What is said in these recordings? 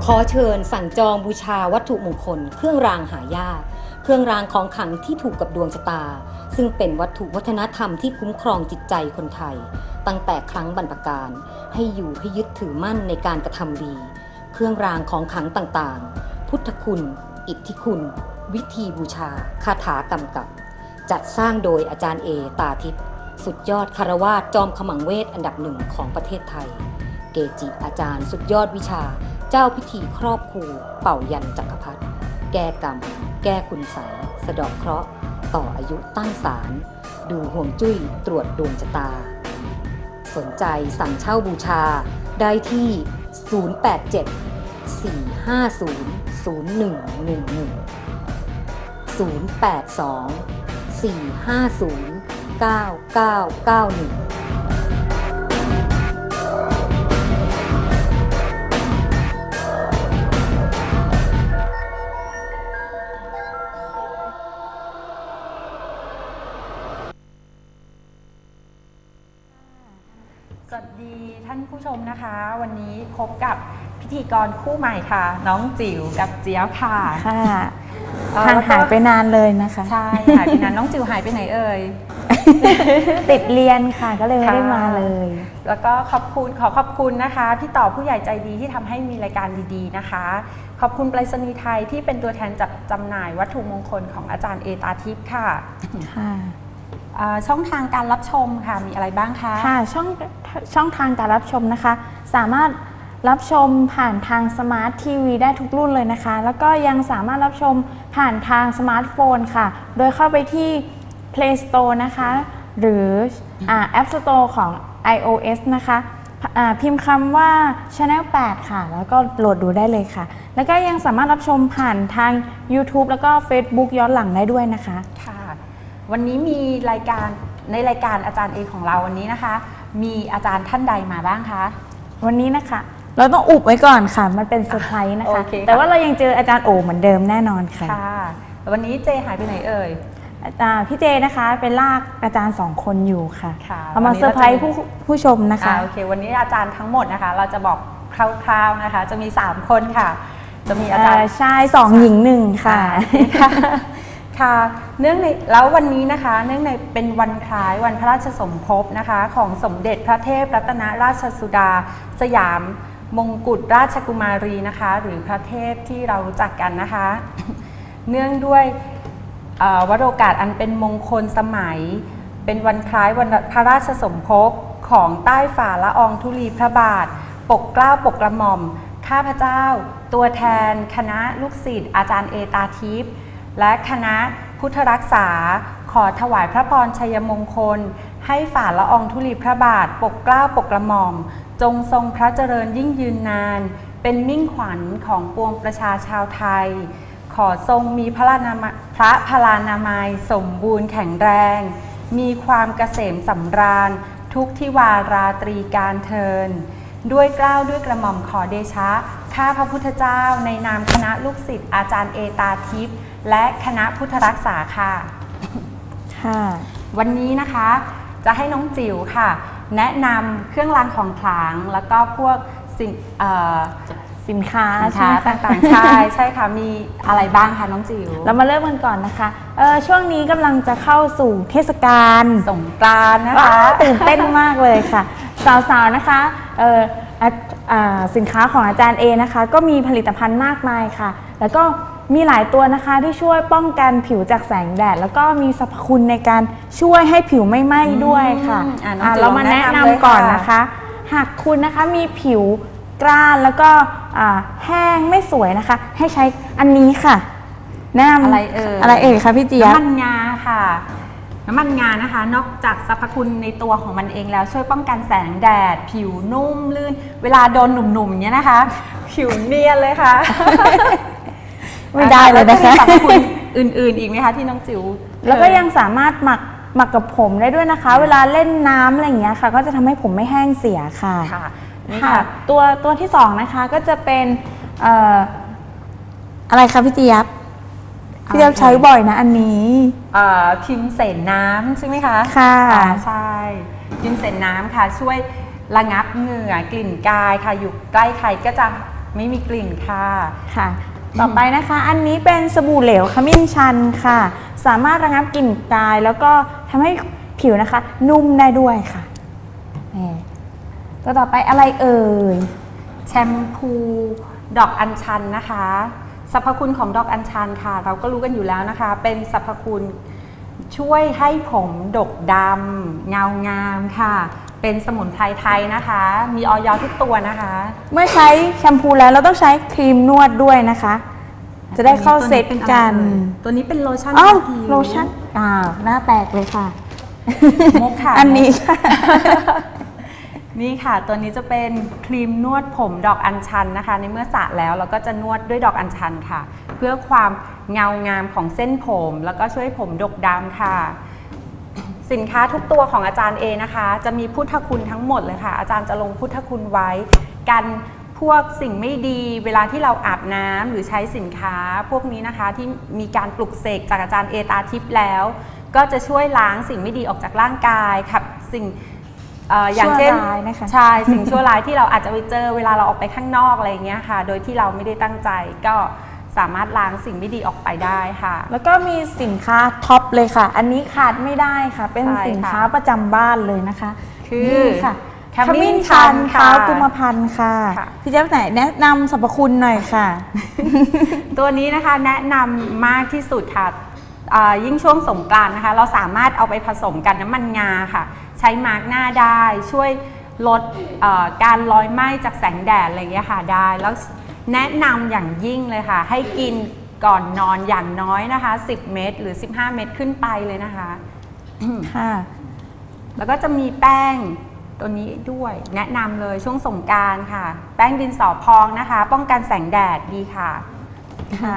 ขอเชิญสั่งจองบูชาวัตถุมงคลเครื่องรางหายากเครื่องรางของขลังที่ถูกกับดวงชะตาซึ่งเป็นวัตถุวัฒนธรรมที่คุ้มครองจิตใจคนไทยตั้งแต่ครั้งบรรพกาลให้อยู่ให้ยึดถือมั่นในการกระทำดีเครื่องรางของขลังต่างๆพุทธคุณอิทธิคุณวิธีบูชาคาถากำกับจัดสร้างโดยอาจารย์เอตาทิพย์สุดยอดคารวาสจอมขมังเวทอันดับหนึ่งของประเทศไทยเกจิอาจารย์สุดยอดวิชาเจ้าพิธีครอบครูเป่ายันจักรพรรดิแก้กรรมแก้คุณไสยสะเดาะเคราะห์ต่ออายุตั้งศาลดูห่วงจุ้ยตรวจดวงชะตาสนใจสั่งเช่าบูชาได้ที่ 082-450-0111 082-450-9991 สวัสดีท่านผู้ชมนะคะวันนี้พบกับพิธีกรคู่ใหม่ค่ะน้องจิ๋วกับเจี๊ยบค่ะค่ะห่างหายไปนานเลยนะคะใช่หายไปนานน้องจิ๋วหายไปไหนเอ่ยติดเรียนค่ะก็เลยไม่ได้มาเลยแล้วก็ขอบคุณนะคะพี่ต่อผู้ใหญ่ใจดีที่ทำให้มีรายการดีๆนะคะขอบคุณไปรษณีย์ไทยที่เป็นตัวแทนจัดจำหน่ายวัตถุมงคลของอาจารย์เอตาทิพย์ค่ะช่องทางการรับชมค่ะมีอะไรบ้างคะค่ะช่องทางการรับชมนะคะสามารถรับชมผ่านทางสมาร์ททีวีได้ทุกรุ่นเลยนะคะแล้วก็ยังสามารถรับชมผ่านทางสมาร์ทโฟนค่ะโดยเข้าไปที่ Play Store นะคะหรือApp Store ของ iOS นะคะพิมพ์คำว่า Channel 8 ค่ะแล้วก็โหลดดูได้เลยค่ะแล้วก็ยังสามารถรับชมผ่านทาง YouTube แล้วก็ Facebook ย้อนหลังได้ด้วยนะคะค่ะวันนี้มีรายการในรายการอาจารย์เอของเราวันนี้นะคะมีอาจารย์ท่านใดมาบ้างคะวันนี้นะคะเราต้องอุบไว้ก่อนค่ะมันเป็นเซอร์ไพรส์นะคะแต่ว่าเรายังเจออาจารย์โอเหมือนเดิมแน่นอนค่ะค่ะวันนี้เจหายไปไหนเอ่ยพี่เจนะคะเป็นลากอาจารย์2คนอยู่ค่ะเอามาเซอร์ไพรส์ผู้ชมนะคะโอเควันนี้อาจารย์ทั้งหมดนะคะเราจะบอกคร่าวๆนะคะจะมี3คนค่ะจะมีอาจารย์ชาย2หญิง1ค่ะค่ะเนื่องในแล้ววันนี้นะคะเนื่องในเป็นวันคล้ายวันพระราชสมภพนะคะของสมเด็จพระเทพรัตนราชสุดาสยามมงกุฎราชกุมารีนะคะหรือพระเทพที่เรารู้จักกันนะคะเนื่องด้วยวโรกาสอันเป็นมงคลสมัยเป็นวันคล้ายวันพระราชสมภพของใต้ฝ่าละอองธุลีพระบาทปกเกล้าปกกระหม่อมข้าพเจ้าตัวแทนคณะลูกศิษย์อาจารย์เอตาทิพย์และคณะพุทธรักษาขอถวายพระพรชัยมงคลให้ฝ่าละอองธุลีพระบาทปกเกล้าปกกระหม่อมจงทรงพระเจริญยิ่งยืนนานเป็นมิ่งขวัญของปวงประชาชาวไทยขอทรงมีพระพลานามัยสมบูรณ์แข็งแรงมีความเกษมสำราญทุกทิวาราตรีการเทินด้วยเกล้าด้วยกระหม่อมขอเดชะข้าพระพุทธเจ้าในนามคณะลูกศิษย์อาจารย์เอตาทิพย์และคณะพุทธรักษาค่ะค่ะวันนี้นะคะจะให้น้องจิ๋วค่ะแนะนำเครื่องรางของขลังแล้วก็พวกสินค้าต่างๆใช่ค่ะมีอะไรบ้างคะน้องจิ๋วเรามาเริ่มกันก่อนนะคะช่วงนี้กำลังจะเข้าสู่เทศกาลสงกรานต์นะคะตื่นเต้นมากเลยค่ะสาวๆนะคะสินค้าของอาจารย์เอนะคะก็มีผลิตภัณฑ์มากมายค่ะแล้วก็มีหลายตัวนะคะที่ช่วยป้องกันผิวจากแสงแดดแล้วก็มีสรรพคุณในการช่วยให้ผิวไม่ไหม้ด้วยค่ะเรามาแนะนำก่อนนะคะหากคุณนะคะมีผิวกร้านแล้วก็แห้งไม่สวยนะคะให้ใช้อันนี้ค่ะแนะนำอะไรเอ่ยคะพี่เจี๊ยบน้ำมันงาค่ะน้ำมันงานะคะนอกจากสรรพคุณในตัวของมันเองแล้วช่วยป้องกันแสงแดดผิวนุ่มลื่นเวลาโดนหนุ่มๆเนี้ยนะคะผิวเนียนเลยค่ะไม่ได้เลยนะคะสรรพคุณอื่นๆอีกไหมคะที่น้องจิ๋วแล้วก็ยังสามารถหมักกับผมได้ด้วยนะคะเวลาเล่นน้ำอะไรอย่างเงี้ยค่ะก็จะทำให้ผมไม่แห้งเสียค่ะค่ะตัวที่2นะคะก็จะเป็นอะไรคะพี่เจี๊ยบใช้บ่อยนะอันนี้พิมเสนน้ำใช่ไหมคะค่ะใช่พิมเสนน้ำค่ะช่วยระงับเหงื่อกลิ่นกายค่ะอยู่ใกล้ใครก็จะไม่มีกลิ่นค่ะค่ะ ต่อไปนะคะอันนี้เป็นสบู่เหลวขมิ้นชันค่ะ สามารถระงับกลิ่นกายแล้วก็ทำให้ผิวนะคะ นุ่มได้ด้วยค่ะตัวต่อไปอะไรเอ่ยแชมพูดอกอัญชันนะคะสรรพคุณของดอกอัญชันค่ะ เราก็รู้กันอยู่แล้วนะคะ เป็นสรรพคุณช่วยให้ผมดกดำเงางามค่ะ เป็นสมุนไพรไทยนะคะ มีออยทุกตัวนะคะเมื่อใช้แชมพูแล้วเราต้องใช้ครีมนวดด้วยนะคะ จะได้เข้าเซตกันตัวนี้เป็นโลชั่นอ้าวผิวโลชั่นหน้าแตกเลยค่ะมุกค่ะอันนี้ค่ะนี่ค่ะตัวนี้จะเป็นครีมนวดผมดอกอัญชันนะคะ ในเมื่อสระแล้วเราก็จะนวดด้วยดอกอัญชันค่ะ เพื่อความเงางามของเส้นผมแล้วก็ช่วยผมดกดำค่ะ สินค้าทุกตัวของอาจารย์เอนะคะ จะมีพุทธคุณทั้งหมดเลยค่ะ อาจารย์จะลงพุทธคุณไว้กันพวกสิ่งไม่ดีเวลาที่เราอาบน้ำหรือใช้สินค้าพวกนี้นะคะที่มีการปลุกเสกจากอาจารย์เอตาทิพย์แล้ว ก็จะช่วยล้างสิ่งไม่ดีออกจากร่างกายค่ะสิ่งอย่างเช่นชั่วร้ายนะคะใช่สิ่งชั่วร้ายที่เราอาจจะไปเจอเวลาเราออกไปข้างนอกอะไรอย่างเงี้ยค่ะ โดยที่เราไม่ได้ตั้งใจก็สามารถล้างสิ่งไม่ดีออกไปได้ค่ะแล้วก็มีสินค้าท็อปเลยค่ะ อันนี้ขาดไม่ได้ค่ะ เป็นใช่ค่ะสินค้าประจำบ้านเลยนะคะคือนี่ค่ะขมิ้นชันค่ะเท้ากุมพันธ์ค่ะค่ะพี่เจ๊ไหนแนะนำสรรพคุณหน่อยค่ะตัวนี้นะคะแนะนำมากที่สุดค่ะยิ่งช่วงสงกรานต์นะคะเราสามารถเอาไปผสมกับน้ำมันงาค่ะใช้มาร์กหน้าได้ช่วยลดการลอยไหม้จากแสงแดดอะไรอย่างเงี้ยค่ะได้แล้วแนะนำอย่างยิ่งเลยค่ะให้กินก่อนนอนอย่างน้อยนะคะ10 เม็ดหรือ15 เม็ดขึ้นไปเลยนะคะค่ะแล้วก็จะมีแป้งตัวนี้ด้วยแนะนำเลยช่วงสงกรานต์ค่ะแป้งดินสอพองนะคะป้องกันแสงแดดดีค่ะค่ะ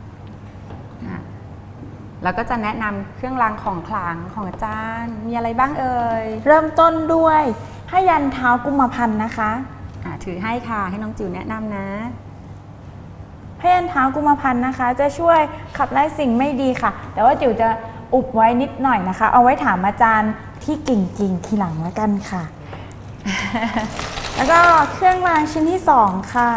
แล้วก็จะแนะนำเครื่องรางของขลังของอาจารย์มีอะไรบ้างเอ่ยเริ่มต้นด้วยผ้ายันเท้ากุมพันธ์นะคะถือให้ค่ะให้น้องจิ๋วแนะนำนะผ้ายันเท้ากุมพันธ์นะคะ จะช่วยขับไล่สิ่งไม่ดีค่ะ แต่ว่าจิ๋วจะอุบไว้นิดหน่อยนะคะ เอาไว้ถามอาจารย์ที่เก่งๆทีหลังแล้วกันค่ะ แล้วก็เครื่องรางชิ้นที่สองค่ะ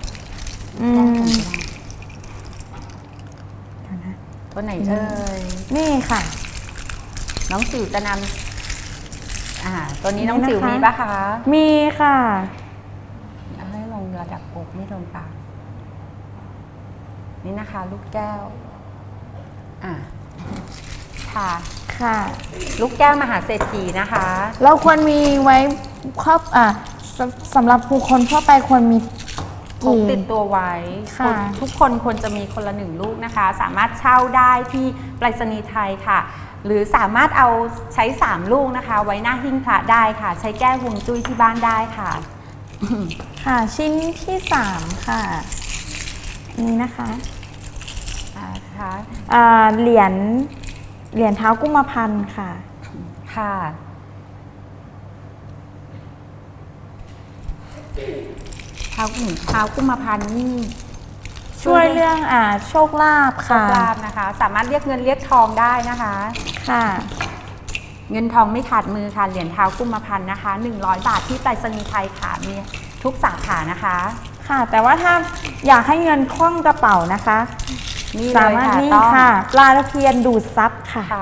ตัวไหนเอ่ยนี่ค่ะน้องจิ๋วจะนำตัวนี้น้องจิ๋วมีปะคะมีค่ะให้ลงระดับอกไม่โดนปากนี่นะคะลูกแก้วค่ะค่ะลูกแก้วมหาเศรษฐีนะคะเราควรมีไว้ครอบสำหรับบุคคลทั่วไปควรมีพกติดตัวไว้ค่ะทุกคนควรจะมีคนละ1 ลูกนะคะ สามารถเช่าได้ที่ไปรษณีย์ไทยค่ะ หรือสามารถเอาใช้3 ลูกนะคะ ไว้หน้าหิ้งพระได้ค่ะ ใช้แก้ฮวงจุ้ยที่บ้านได้ค่ะค่ะชิ้นที่3ค่ะนี่นะคะเหรียญเท้ากุมพันธ์ค่ะค่ะเท้ากุมพันธ์นี่ช่วยเรื่องโชคลาภโชค่ะคลาภนะคะ สามารถเรียกเงินเรียกทองได้นะคะค่ะเงินทองไม่ขาดมือค่ะเหรียญเท้ากุมพันธ์นะคะ100 บาทที่ไปรษณีย์ไทยค่ะมีทุกสาขานะคะค่ะ แต่ว่าถ้าอยากให้เงินคล่องกระเป๋านะคะนี่สาเลยมารถค่ะนี่ต้องค่ะปลาตะเพียนดูดซับค่ะค่ะ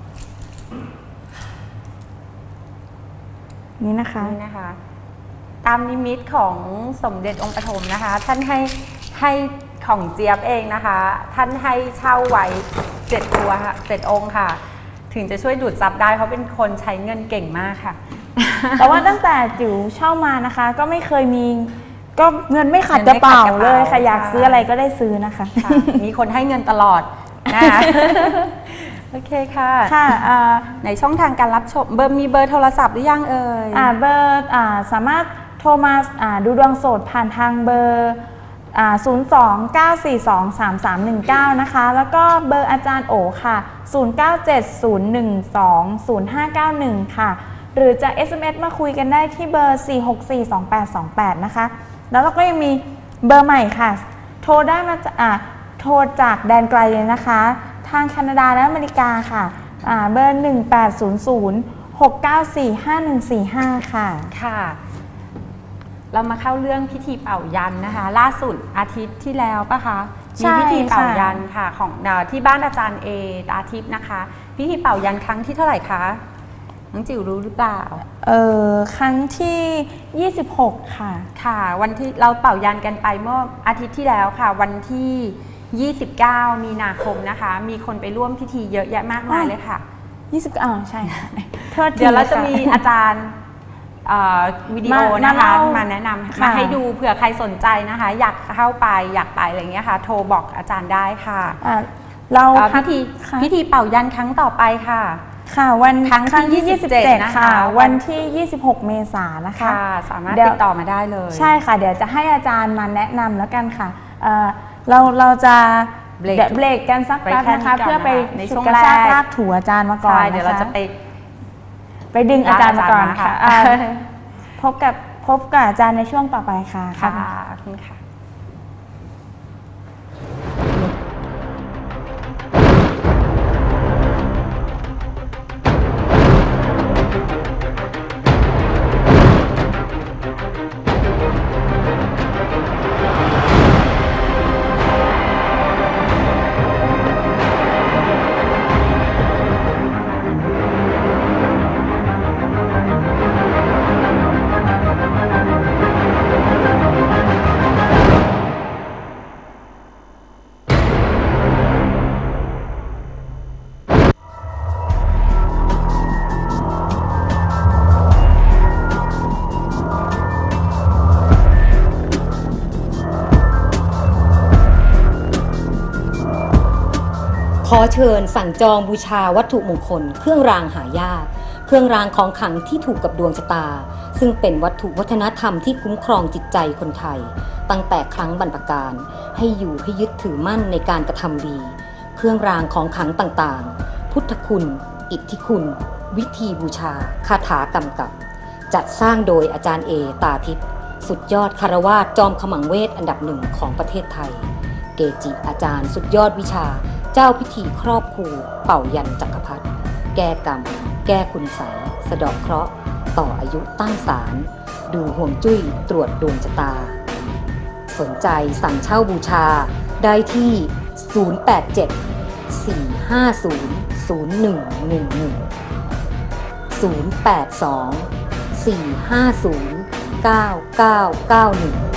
นี่นะคะนี่นะคะ ตามนิมิตของสมเด็จองค์ปฐมนะคะ ท่านให้ของเจี๊ยบเองนะคะ ท่านให้เช่าไว้7 ตัวค่ะ7 องค์ค่ะ ถึงจะช่วยดูดซับได้เพราะเป็นคนใช้เงินเก่งมากค่ะแต่ว่าตั้งแต่จิ๋วเช่ามานะคะ ก็ไม่เคยมีก็เงินไม่ขัดกระเป๋าเลยค่ะอยากซื้ออะไรก็ได้ซื้อนะคะมีคนให้เงินตลอดนะคะ โอเคค่ะค่ะในช่องทางการรับชมมีเบอร์โทรศัพท์หรือยังเอ่ยเบอร์สามารถโทรมาดูดวงโสดผ่านทางเบอร์029423319 นะคะ แล้วก็เบอร์อาจารย์โอค่ะ 0970120591 ค่ะ หรือจะ SMS มาคุยกันได้ที่เบอร์ 4642828 นะคะ แล้วเราก็ยังมีเบอร์ใหม่ค่ะ โทรได้มาโทรจากแดนไกลเลยนะคะ ทางแคนาดาและอเมริกาค่ะเบอร์ 1800 694 5145 ค่ะค่ะเรามาเข้าเรื่องพิธีเป่ายันนะคะล่าสุดอาทิตย์ที่แล้วปะคะมีใช่พิธีเป่าค่ะยันค่ะของที่บ้านอาจารย์เอตาทิพย์นะคะพิธีเป่ายันครั้งที่เท่าไหร่คะน้องจิ๋วรู้หรือเปล่าครั้งที่ 26 ค่ะค่ะวันที่เราเป่ายันกันไปเมื่ออาทิตย์ที่แล้วค่ะวันที่ 29 มีนาคมนะคะมีคนไปร่วมพิธีเยอะแยะมากมายเลยค่ะ 29ใช่ค่ะโทษทีเดี๋ยวเราจะค่มีอาจารย์วิดีโอนะคะมาแนะนำค่ะมาให้ดูเผื่อใครสนใจนะคะอยากเข้าไปอยากไปอะไรเงี้ยค่ะโทรบอกอาจารย์ได้ค่ะเราพิธีเป่ายันครั้งต่อไปค่ะค่ะวันครั้งที่ 27 นะคะค่ะวันที่ 26 เมษายนนะคะค่ะสามารถเดี๋ยวติดต่อมาได้เลยใช่ค่ะเดี๋ยวจะให้อาจารย์มาแนะนำแล้วกันค่ะเราจะเบรกเบรกกันสักแป๊บนะคะไปแค่นี้ก่อนเพื่อไปในฉุช่ดวงกระแรกชากลากถูอาจารย์มาก่อนใช่นะคะเดี๋ยวเราจะไปดึงอาจารย์มาก่อนลากอาจารย์มาค่ะค่ะพบกับอาจารย์ในช่วงต่อไปค่ะค่ะขอบคุณค่ะขอเชิญสั่งจองบูชาวัตถุมงคล เครื่องรางหายากเครื่องรางของขลังที่ถูกกับดวงชะตา ซึ่งเป็นวัตถุวัฒนธรรมที่คุ้มครองจิตใจคนไทย ตั้งแต่ครั้งบรรพกาลให้อยู่ให้ยึดถือมั่นในการกระทำดี เครื่องรางของขลังต่างๆ พุทธคุณ อิทธิคุณ วิธีบูชาคาถากำกับ จัดสร้างโดยอาจารย์เอตาทิพย์สุดยอดคารวาสจอมขมังเวทอันดับหนึ่งของประเทศไทย เกจิอาจารย์สุดยอดวิชาเจ้าพิธีครอบครูเป่ายันจักรพรรดิแก้กรรม แก้คุณไสยสะเดาะเคราะห์ต่ออายุตั้งศาลดูห่วงจุ้ยตรวจดวงชะตา สนใจสั่งเช่าบูชาได้ที่ 082 450 1111 082 450 9991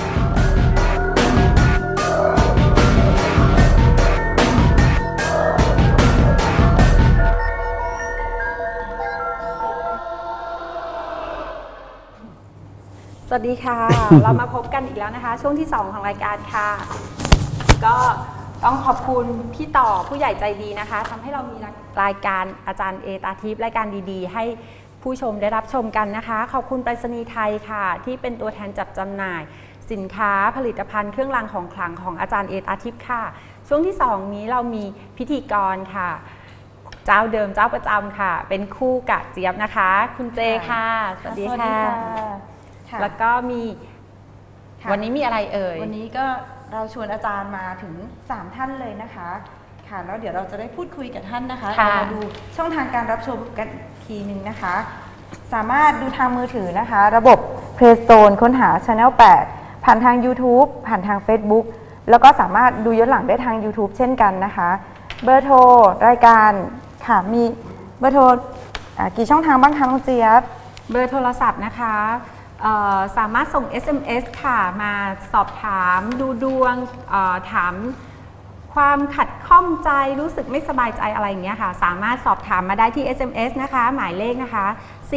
สวัสดีค่ะ เรามาพบกันอีกแล้วนะคะ ช่วงที่ 2 ของรายการค่ะ ก็ต้องขอบคุณพี่ต่อผู้ใหญ่ใจดีนะคะทำให้เรามีรายการอาจารย์เอตาทิพย์รายการดีๆ ให้ผู้ชมได้รับชมกันนะคะ ขอบคุณไปรษณีย์ไทยค่ะ ที่เป็นตัวแทนจัดจำหน่าย สินค้าผลิตภัณฑ์เครื่องรางของขลังของอาจารย์เอตาทิพย์ค่ะ ช่วงที่ 2 นี้เรามีพิธีกรค่ะ เจ้าเดิมเจ้าประจำค่ะ เป็นคู่กับเจี๊ยบนะคะ คุณเจค่ะ สวัสดีค่ะค่ะแล้วก็มีค่ะวันนี้มีอะไรเอ่ยวันนี้ก็เราชวนอาจารย์มาถึง 3 ท่านเลยนะคะค่ะแล้วเดี๋ยวเราจะได้พูดคุยกับท่านนะคะค่ะเรามาดูช่องทางการรับชมกันอีกทีหนึ่งนะคะ สามารถดูทางมือถือนะคะ ระบบ Play Store ค้นหา Channel 8 ผ่านทาง YouTube ผ่านทาง Facebook แล้วก็สามารถดูย้อนหลังได้ทาง YouTube เช่นกันนะคะ เบอร์โทรรายการค่ะมีเบอร์โทรกี่ช่องทางบ้างคะน้องเจี๊ยบเบอร์โทรศัพท์นะคะสามารถส่ง SMS ค่ะมาสอบถามดูดวงถามความขัดข้องใจรู้สึกไม่สบายใจอะไรอย่างเงี้ยค่ะสามารถสอบถามมาได้ที่ SMS นะคะหมายเลขนะคะ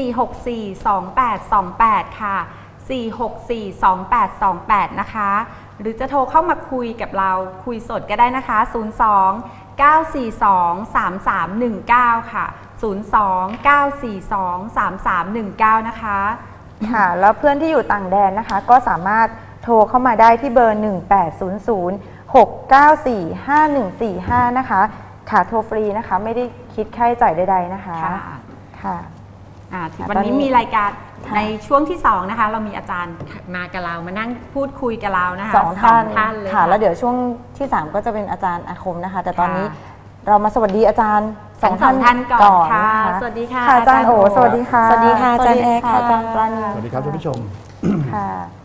4642828 ค่ะ 4642828 นะคะหรือจะโทรเข้ามาคุยกับเราคุยสดก็ได้นะคะ 02-942-3319 ค่ะ 02-942-3319 นะคะค่ะแล้วเพื่อนที่อยู่ต่างแดนนะคะก็สามารถโทรเข้ามาได้ที่เบอร์ 1800-694-5145 นะคะค่ะโทรฟรีนะคะไม่ได้คิดค่าใช้จ่ายใดๆนะคะค่ะวันนี้มีรายการค่ะในช่วงที่ 2 นะคะ เรามีอาจารย์มากับเรามานั่งพูดคุยกับเรานะคะสองท่านเลยค่ะแล้วเดี๋ยวช่วงที่ 3 ก็จะเป็นอาจารย์อาคมนะคะ แต่ตอนนี้เรามาสวัสดีอาจารย์ทั้งสองท่านก่อนค่ะนะคะสวัสดีค่ะอาจารย์โอสวัสดีค่ะสวัสดีค่ะอาจารย์แอร์ค่ะอาจารย์ปราณีสวัสดีครับท่านผู้ชมค่ะ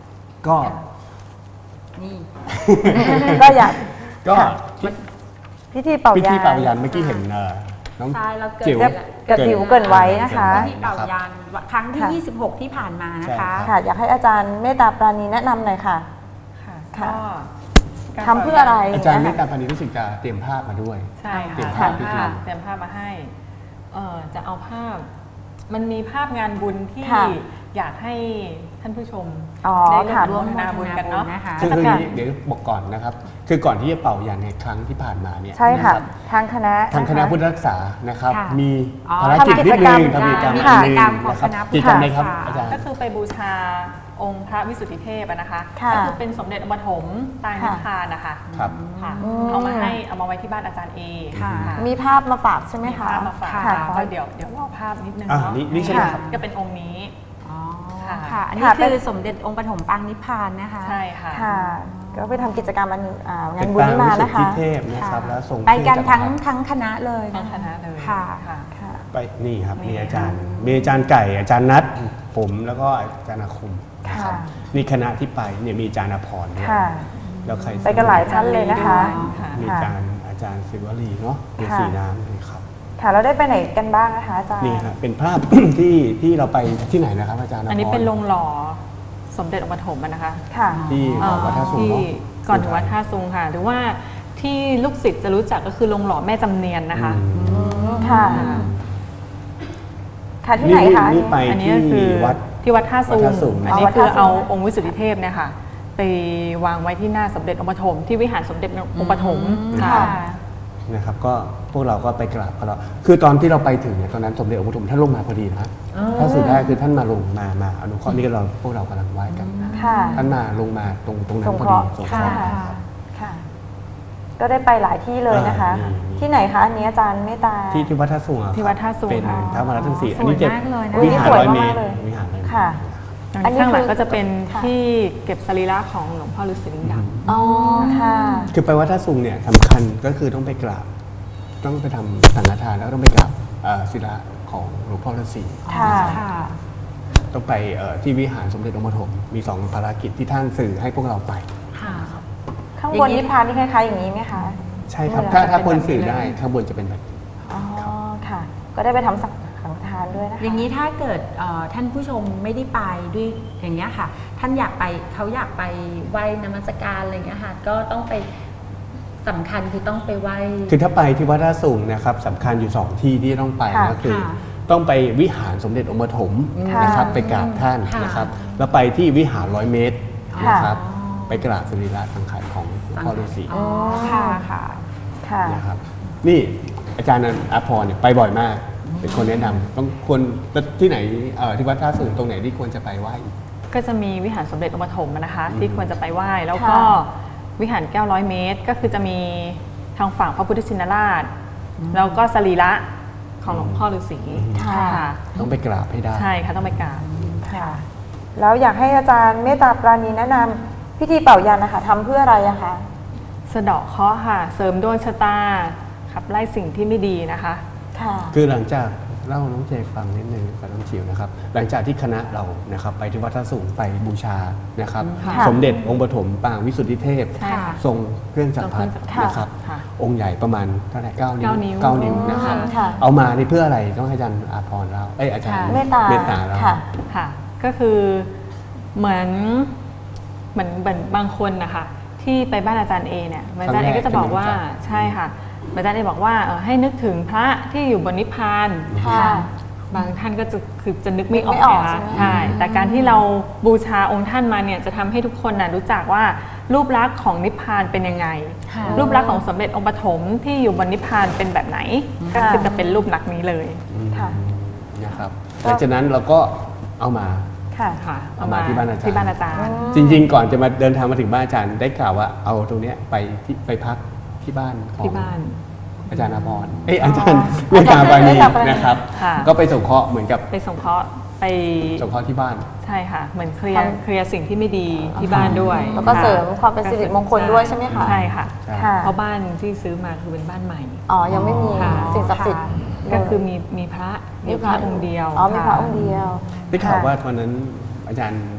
ก็นี่ก็อยากก็ค่ะ พิธีเป่าพิยาธีนเป่ายันเมื่อกี้เห็นน้องใช่เราเกิดจิ๋วกระจิ๋วเกริ่นไว้นะคะพิธีเป่ายานครั้งที่ 26 ที่ผ่านมานะคะค่ะ อยากให้อาจารย์เมตตาปราณีแนะนำหน่อยค่ะค่ะค่ะก็ทำเพื่ออะไรอาจารย์เมตตาปานีรู้สึกจะเตรียมภาพมาด้วยใช่เตรียค่ะมภาพพิธีเตรียมภาพมาให้จะเอาภาพ มันมีภาพงานบุญที่ค่ะอยากให้ท่านผู้ชมอ๋อได้ค่ะร่วมนาบุญกันเนาะนะคะคือก็คือจะอย่างนี้เดี๋ยวบอกก่อนนะครับ คือก่อนที่จะเป่ายันในครั้งที่ผ่านมาเนี่ยใช่ค่ะนรับทางคณะทางคณะนะคะพุทธรักษานะครับค่ะมีอ๋อภารกิจนิดนึงทำกิจกรรมมีอันหนึกิงจกรรมของนะครับคณะพุทธกิจกรรมอะไรครับรักษาอาจารย์ก็คือไปบูชาองค์พระวิสุทธิเทพอะนะคะค่ะก็คือเป็นสมเด็จองค์ปฐมปางนิพพานนะคะครับค่ะอืมเอามาไว้ที่บ้านอาจารย์เอค่ะมีภาพมาฝากใช่ไหมมีคะภาพมาฝากค่ะก็เดี๋ยวเล่าภาพนิดนึงอ่าเนาะนี่ใช่ไหมครับก็เป็นองค์นี้อ๋อค่ะค่ะ อันนี้ค่ะเป็คืนอสมเด็จองค์ปฐมปางนิพพานนะคะใช่ค่ะค่ะ ก็ไปทำกิจกรรมงานบุญเป็นนี้ปางมาวิสุทนะคะธิเทพนะครับแล้วส่งไปกันเครื่ทั้งจักรพรรดิคณะเลยทั้งนะคณะเลยค่ะค่ะค่ะไปนี่ครับนี่มีอาจารย์ค่ะมีอาจารย์ไก่อาจารย์นัทผมแล้วก็อาจารย์อาคมนะครับค่ะนี่คณะที่ไปเนี่ยมีอาจารย์อภรด้วยค่ะแล้วใครไปกันหลายท่านเลยนะคะค่ะมีอาจารย์ศิวลีเนาะมีค่ะสีน้ำนี่ครับค่ะเราได้ไปไหนกันบ้างนะคะอาจารย์นี่ครับเป็นภาพ ที่เราไปที่ไหนนะครับอาจารย์อันนี้เป็นภรโรงหล่อสมเด็จองค์ปฐมอะนะคะค่ะที่ของวัดท่าสูงที่เนาะก่อนถึงวัดท่าซุงค่ะ หรือว่าที่ลูกศิษย์จะรู้จักก็คือโรงหล่อแม่จำเนียนนะคะค่ะค่ะค่ะที่ไหนคะนี่ไปอันนี้ที่ก็คือวัดที่วัดท่าซุงวัดท่าซุงอันนี้วัดคือท่าซุงเอาองค์วิสุทธิเทพเนี่ยค่ะ ไปวางไว้ที่หน้าสมเด็จองค์ปฐมที่วิหารสมเด็จองค์ปฐมค่ะค่ะนะครับก็พวกเราก็ไปกราบเขาแล้วคือตอนที่เราไปถึงเนี่ยตอนนั้นสมเด็จองค์ปฐมท่านลงมาพอดีนะถ้าสุดท้ายคือท่านมาลงมาอนุเคราะห์นี่ก็เราพวกเรากำลังไหว้กันค่ะท่านมาลงมาตรงนั้สนงพอเคดีราะห์สงเคค่ะราะห์ค่ะ ก็ได้ไปหลายที่เลยนะคะนี่ที่ไหนคะอันนี้อาจารย์เมตตาที่วัดท่าสูงอะครับที่วัดท่าสูงเป็นค่ะพระมหาทั้งสี่สวยอันนี้จะมากเลยนะวิหารสวยร้อยเมมาตกรเลยวิหารร้อยเมตรค่ะอันนี้ข้างหลังอันนี้คือก็จะเป็นค่ะที่เก็บสรีระของหลวงพ่อฤาษีลิงดำอ๋อค่ะคือไปวัดท่าสูงเนี่ยสำคัญก็คือต้องไปกราบต้องไปทำสังฆทานแล้วก็ต้องไปกราบศิลาของหลวงพ่อฤาษีค่ะค่ะต้องไปที่วิหารสมเด็จองค์ปฐมมี2ภารกิจที่ท่านสื่อให้พวกเราไปค่ะข้างบนนิพพานนี่คล้ายๆอย่างนี้ไหมคะใช่ครับเวลาถ้าจะเป็นคนแบบนี้สื่อเลยได้ข้างบนจะเป็นแบบนี้อ๋อ ค่ะ ก็ได้ไปทำสังฆทานด้วยนะคะอย่างนี้ถ้าเกิดท่านผู้ชมไม่ได้ไปด้วยอย่างเงี้ยค่ะ ท่านอยากไปเขาอยากไปไหว้นมัสการอะไรอย่างเงี้ยค่ะ ก็ต้องไปสำคัญคือต้องไปไหว้คือถ้าไปที่วัดท่าสูงนะครับสำคัญอยู่ 2 ที่ที่ต้องไปค่ะก็คือค่ะต้องไปวิหารสมเด็จองค์ปฐมค่ะนะครับไปกราบท่านค่ะนะครับแล้วไปที่วิหารร้อยเมตรค่ะนะครับไปกราบสรีระสังขารของหลวงพ่อฤาษีอ๋อค่ะค่ะค่ะนะครับนี่อาจารย์อาภรณ์เนี่ยไปบ่อยมาก เป็นคนแนะนำต้องควรที่ไหนที่วัดท่าสูงตรงไหนที่ควรจะไปไหว้อีกก็จะมีวิหารสมเด็จองค์ปฐมนะคะ ที่ควรจะไปไหว้แล้วก็ค่ะวิหารแก้วร้อยเมตร ก็คือจะมีทางฝั่งพระพุทธชินราช แล้วก็สรีระของหลวงพ่อฤาษีค่ะค่ะต้องไปกราบให้ได้ใช่ค่ะต้องไปกราบค่ะ แล้วอยากให้อาจารย์เมตตาปราณีแนะนำพิธีเป่ายันนะคะทำเพื่ออะไรอะคะสะเดาะเคราะห์ค่ะ เสริมดวงชะตาขับไล่สิ่งที่ไม่ดีนะคะค่ะคือหลังจากเล่าน้องเจฟังนิดนึงกับน้องจิ๋วนะครับหลังจากที่คณะเรานะครับไปที่วัดท่าสูงไปบูชานะครับค่ะสมเด็จองค์ปฐมปางวิสุทธิเทพใช่ค่ะทรงเครื่องจักรพรรดิทรงเครื่องจักรพรรดินะครับค่ะองค์ใหญ่ประมาณเท่าไหร่9 นิ้ว 9 นิ้ว 9 นิ้วนะครับค่ะเอามานี่เพื่ออะไรต้องให้อาจารย์อาภรณ์เราอาจารย์เมตตาเราค่ะค่ะ ก็คือเหมือนบางคนนะคะที่ไปบ้านอาจารย์เอเนี่ยอาจารย์เอก็จะบอกว่าใช่ค่ะอาจารย์เอบอกว่าให้นึกถึงพระที่อยู่บนนิพพานค่ะบางท่านก็จะนึกไม่ออกนึกไม่ออกนะคะใช่ไหมใช่แต่การที่เราบูชาองค์ท่านมาเนี่ยจะทำให้ทุกคนน่ะรู้จักว่ารูปลักษณ์ของนิพพานเป็นยังไงค่ะรูปลักษณ์ของสมเด็จองค์ปฐมที่อยู่บนนิพพานเป็นแบบไหน ก็คือจะเป็นรูปลักษณ์นี้เลยค่ะนะครับหลังจากนั้นเราก็เอามาค่ะค่ะเอามาที่บ้านอาจารย์ที่บ้านอาจารย์จริงๆ ก่อนจะมาเดินทางมาถึงบ้านอาจารย์ได้กล่าวว่าเอาตรงเนี้ยไปพักที่บ้านของที่บ้านอาจารย์อาภรณ์อาจารย์เมตตาปราณีนะครับค่ะก็ไปสงเคราะห์เหมือนกับไปสงเคราะห์ไปสงเคราะห์ที่บ้านใช่ค่ะ เหมือนเคลียทร์เคลียร์สิ่งที่ไม่ดีที่บ้านด้วยแล้วก็ค่ะเสริมความเป็นสิริมงคลด้วยใช่ไหมคะใช่ค่ะใช่ค่ะเพราะบ้านที่ซื้อมาคือเป็นบ้านใหม่อ๋อ ยังไม่มีค่ะสิ่งศักดิ์สิทธิ์ก็คือมีพระองค์เดียวอ๋อ มีพระค่องค์เดียวได้ข่าวค่ะว่าวันนั้นอาจารย์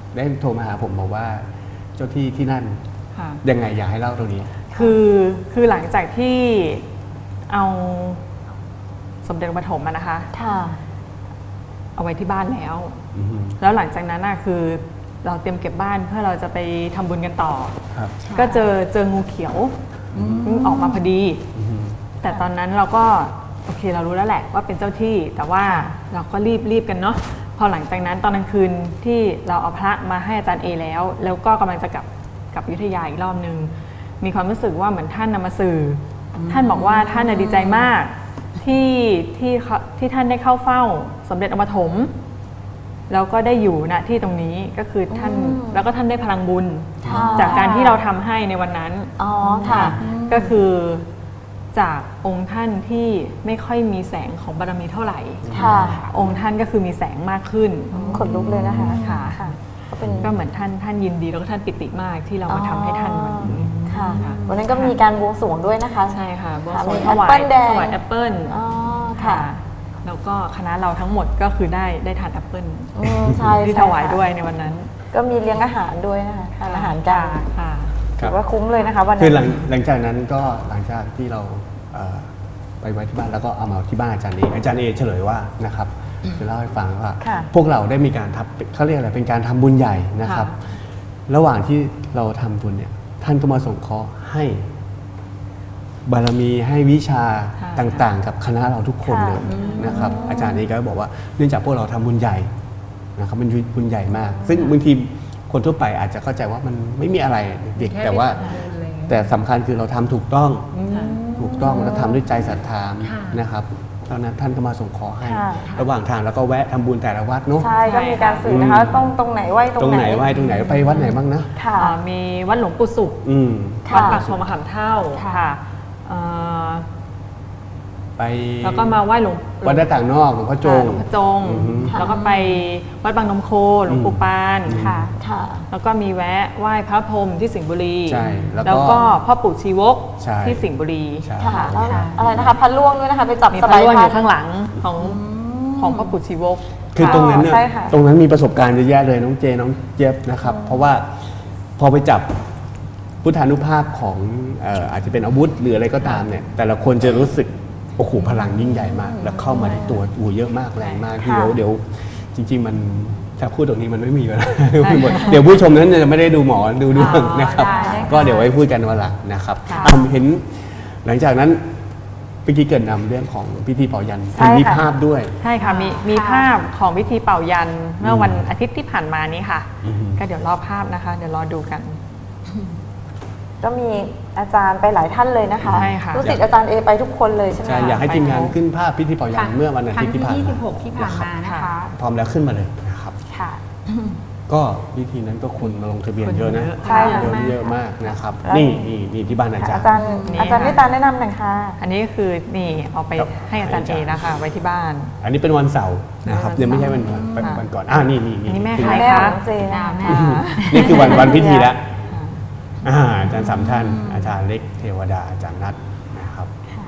ได้โทรมาหาผมบอกว่าเจ้าที่ที่นั่นค่ะยังไงอยากให้เล่าตรงนี้คือหลังจากที่เอาสมเด็จปฐมนะคะค่ะเอาไว้ที่บ้านแล้วอือฮึแล้วหลังจากนั้นคือเราเตรียมเก็บบ้านเพื่อเราจะไปทำบุญกันต่อครับก็เจองูเขียวออกมาพอดีอือฮึแต่ตอนนั้นเราก็โอเคเรารู้แล้วแหละว่าเป็นเจ้าที่ แต่ว่าเราก็รีบกันเนาะพอหลังจากนั้นตอนกลางคืนที่เราเอาพระมาให้อาจารย์เอแล้วก็กำลังจะกลับอยุธยาอีกรอบนึงมีความรู้สึกว่าเหมือนท่านนำมาสื่ออท่านบอกว่าท่านดีใจมากที่ท่านได้เข้าเฝ้าสมเด็จองค์ปฐมแล้วก็ได้อยู่ณที่ตรงนี้ก็คือท่านแล้วก็ท่านได้พลังบุญค่ะจากการที่เราทำให้ในวันนั้นอ๋อค่ะก็คือจากองค์ท่านที่ไม่ค่อยมีแสงของบารมีเท่าไหร่ค่ะองค์ท่านก็คือมีแสงมากขึ้นขนลุกเลยนะคะค่ะก็เป็นก็เหมือนท่านยินดีแล้วก็ท่านปิติมากที่เรามาทำให้ท่านวันนี้ค่ะ วันนั้นก็มีการบวงสรวงด้วยนะคะใช่ค่ะบวงค่ะสรวมีงแอถปวาเปิ้ยลแดงถวายแอปเปิ้ลอ๋อค่ะแล้วก็คณะเราทั้งหมดก็คือได้ทานแอปเปิ้ลใช่ที่ใช่ถวายค่ะด้วยในวันนั้นก็มีเลี้ยงอาหารด้วยนะคะทานอาหารกันค่ะครัถืบอว่าคุ้มเลยนะคะวันคือนั้นหลังจากนั้นก็หลังจากที่เราไปไว้ที่บ้านแล้วก็เอามาที่บ้านอาจารย์เอเฉลยว่านะครับจะเล่าให้ฟังว่าค่ะพวกเราได้มีการเขาเรียกอะไรเป็นการทำบุญใหญ่นะครับ ระหว่างที่เราทำบุญเนี่ยท่านก็มาส่งเคราะห์ให้บารมีให้วิชาค่ะต่างๆ กับคณะเราทุกคนเลยนะครับ อาจารย์เอก็บอกว่าเนื่องจากพวกเราทำบุญใหญ่นะครับมันบุญใหญ่มาก ซึ่งบางทีคนทั่วไปอาจจะเข้าใจว่ามันไม่มีอะไรเด็กแต่ว่า แต่สำคัญคือเราทำถูกต้องแล้วทำด้วยใจศรัทธานะครับตอนนั้นท่านก็มาส่งขอให้ค่ะระหว่างทางแล้วก็แวะทำบุญแต่ละวัดเนาะใช่ก็มีการสื่อนะคะตรงไหนไหวตตรรงงไหไหนนไหว้ตรงไหนไปวัดไหนบ้างนะค่ะมีวัดหลวงปู่สุขค่ะวัดปากคลองมะขามเท่าค่ะค่ะเอ่อไปแล้วก็มาไหว้หลวงวัดหน้าต่างนอกหลวงพ่อจงหลวงพ่อจงอือฮึแล้วก็ไปวัดบางนมโคหลวงปู่ปานค่ะ ค่ะแล้วก็มีแวะไหว้พระพรหมที่สิงห์บุรีใช่แล้วก็แล้วก็พ่อปู่ชีวกใช่ที่สิงห์บุรีใช่ค่ะแล้วอะไรนะคะพันล่วงด้วยนะคะ ไปจับมีสพระบายร่วงอพันยู่ข้างหลังของพ่อปู่ชีวกคือตรงนั้นเนี่ยใช่ค่ะตรงนั้นมีประสบการณ์เยอะแยะเลยน้องเจน้องเจี๊ยบนะครับ เพราะว่าพอไปจับพุทธานุภาพของอาจจะเป็นอาวุธหรืออะไรก็ตามเนี่ย แต่ละคนจะรู้สึกโอ้โหพลังยิ่งใหญ่มาก แล้วเข้ามาที่ตัวเยอะมากแรงมากที่เดี๋ยวจริง ๆ มันถ้าพูดตรงนี้มันไม่มีเวลา เดี๋ยวผู้ชมนั้นจะไม่ได้ดูหมอดูดวงนะครับได้ค่ะก็เดี๋ยวไว้พูดกันวันหลังนะครับค่ะเห็นหลังจากนั้นเมื่อกี้เกิดนำเรื่องของพิธีเป่ายันใช่มีค่ะภาพด้วยใช่ค่ะมีภาพของพิธีเป่ายันเมื่อวันอาทิตย์ที่ผ่านมานี้ค่ะอือฮึก็เดี๋ยวรอภาพนะคะ เดี๋ยวรอดูกันก็มีอาจารย์ไปหลายท่านเลยนะคะใช่ค่ะรู้สึกอาจารย์เอไปทุกคนเลยใช่ไหมใช่คะอยากให้ทีมงานขึ้นภาพพิธีเป่ายันเมื่อวันอาครั้ทิตงย์ที่ที่ผ่านมา 26 ที่ผ่านมานะคะพร้อมแล้วขึ้นมาเลยนะครับค่ะก็พิธีนั้นก็คนมาลงทะเบียนเยอะนะใช่ค่ะเยอะมากนะครับแล้วนี่ที่บ้านอาจารอาย์จารย์นี่อาจารย์ค่ะไม่ตาแนะนำหน่อยค่ะอันนี้ก็คือนี่เอาไปครับให้อาจารย์เอนะคะไว้ที่บ้านอันนี้เป็นวันเสาร์นะครับวันเสาร์ยังไม่ใช่วันค่ะวันก่อนนี่อันนี้แม่คือใครแม่ขคะองน้องเจนะคะนี่คือวันพิธีแล้วอาจารย์สามท่านอาจารย์เล็กเทวดาอาจารย์นัทนะครับ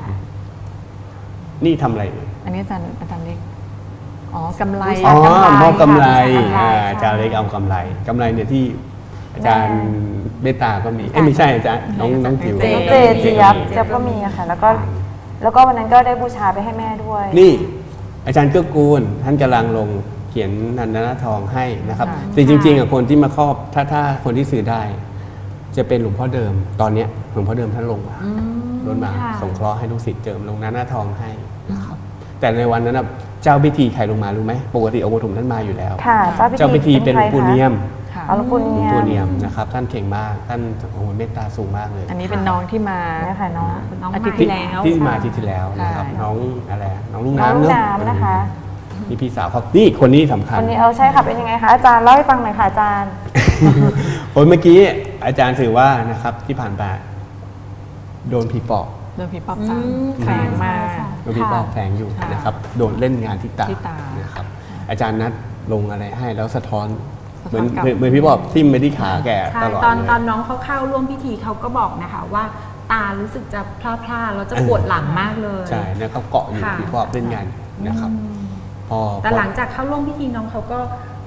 นี่ทำอะไรเอ่ยอันนี้อาจารย์เล็กอ๋อกำไรอ๋อบูชากำไรมอบกำไรค่ะอาจารย์เล็กเอากำไรเนี่ยที่อาจารย์เมตตาก็มีไม่ใช่อาจารย์น้องจิ๋วน้องเจเจี๊ยบเจี๊ยบก็มีอะค่ะ แล้วก็วันนั้นก็ได้บูชาไปให้แม่ด้วยนี่อาจารย์เกื้อกูลท่านกำลังลงเขียนนันทนาทองให้นะครับค่ะแต่จริงๆคนที่มาครอบถ้าคนที่ซื้อได้ จะเป็นหลวงพ่อเดิมตอนเนี้ยหลวงพ่อเดิมท่านลงมาสงเคราะห์ให้ลูกศิษย์เจิมลงนันทนาทองให้นะครับแต่ในวันนั้นเจ้าพิธีใครลงมารู้ไหมปกติองค์ปฐมท่านมาอยู่แล้วค่ะเจ้าพิธีเป็นหลวงปู่เนียมค่ะเอาหลวงปู่หลวงเนียปู่มเนียมนะครับท่านเก่งมากท่านโอ้โหเมตตาสูงมากเลยอันนี้เป็นน้องที่มาเนี่ยค่ะน้องน้องอาทิตย์ใหม่ที่แล้วที่มาอาที่ที่แล้วนะครับใช่น้องอะไรน้องลูกน้องน้ำลูกเนาะน้ำนะคะนี่พี่สาวเขานี่คนนี้สำคัญวันนี้ใช่ค่ะเป็นยังไงคะอาจารย์เล่าให้ฟังหน่อยค่ะอาจารย์โอ้ยเมื่อกี้อาจารย์ถือว่านะครับที่ผ่านมาโดนผีปอบโดนผีปอบซ้ำแฝงมาโดนผีปอบแฝงอยู่ค่ะนะครับโดนเล่นงานที่ตาที่ตานะครับอาจารย์นัดลงอะไรให้แล้วสะท้อนสะเหท้มืออน นกลับเหมือนพี่ปอบทิ่มไปที่ขาแกใช่ตลอดตอนเลยน้องเขาเข้าร่วมพิธีเขาก็บอกนะคะว่าตารู้สึกจะพร่าๆแล้วจะปวดหลังมากเลยใช่เนี่ยเขาเกาะอยู่ค่ะผีปอบเล่นงานนะครับพอแต่หลังจากเข้าร่วมพิธีน้องเขาก็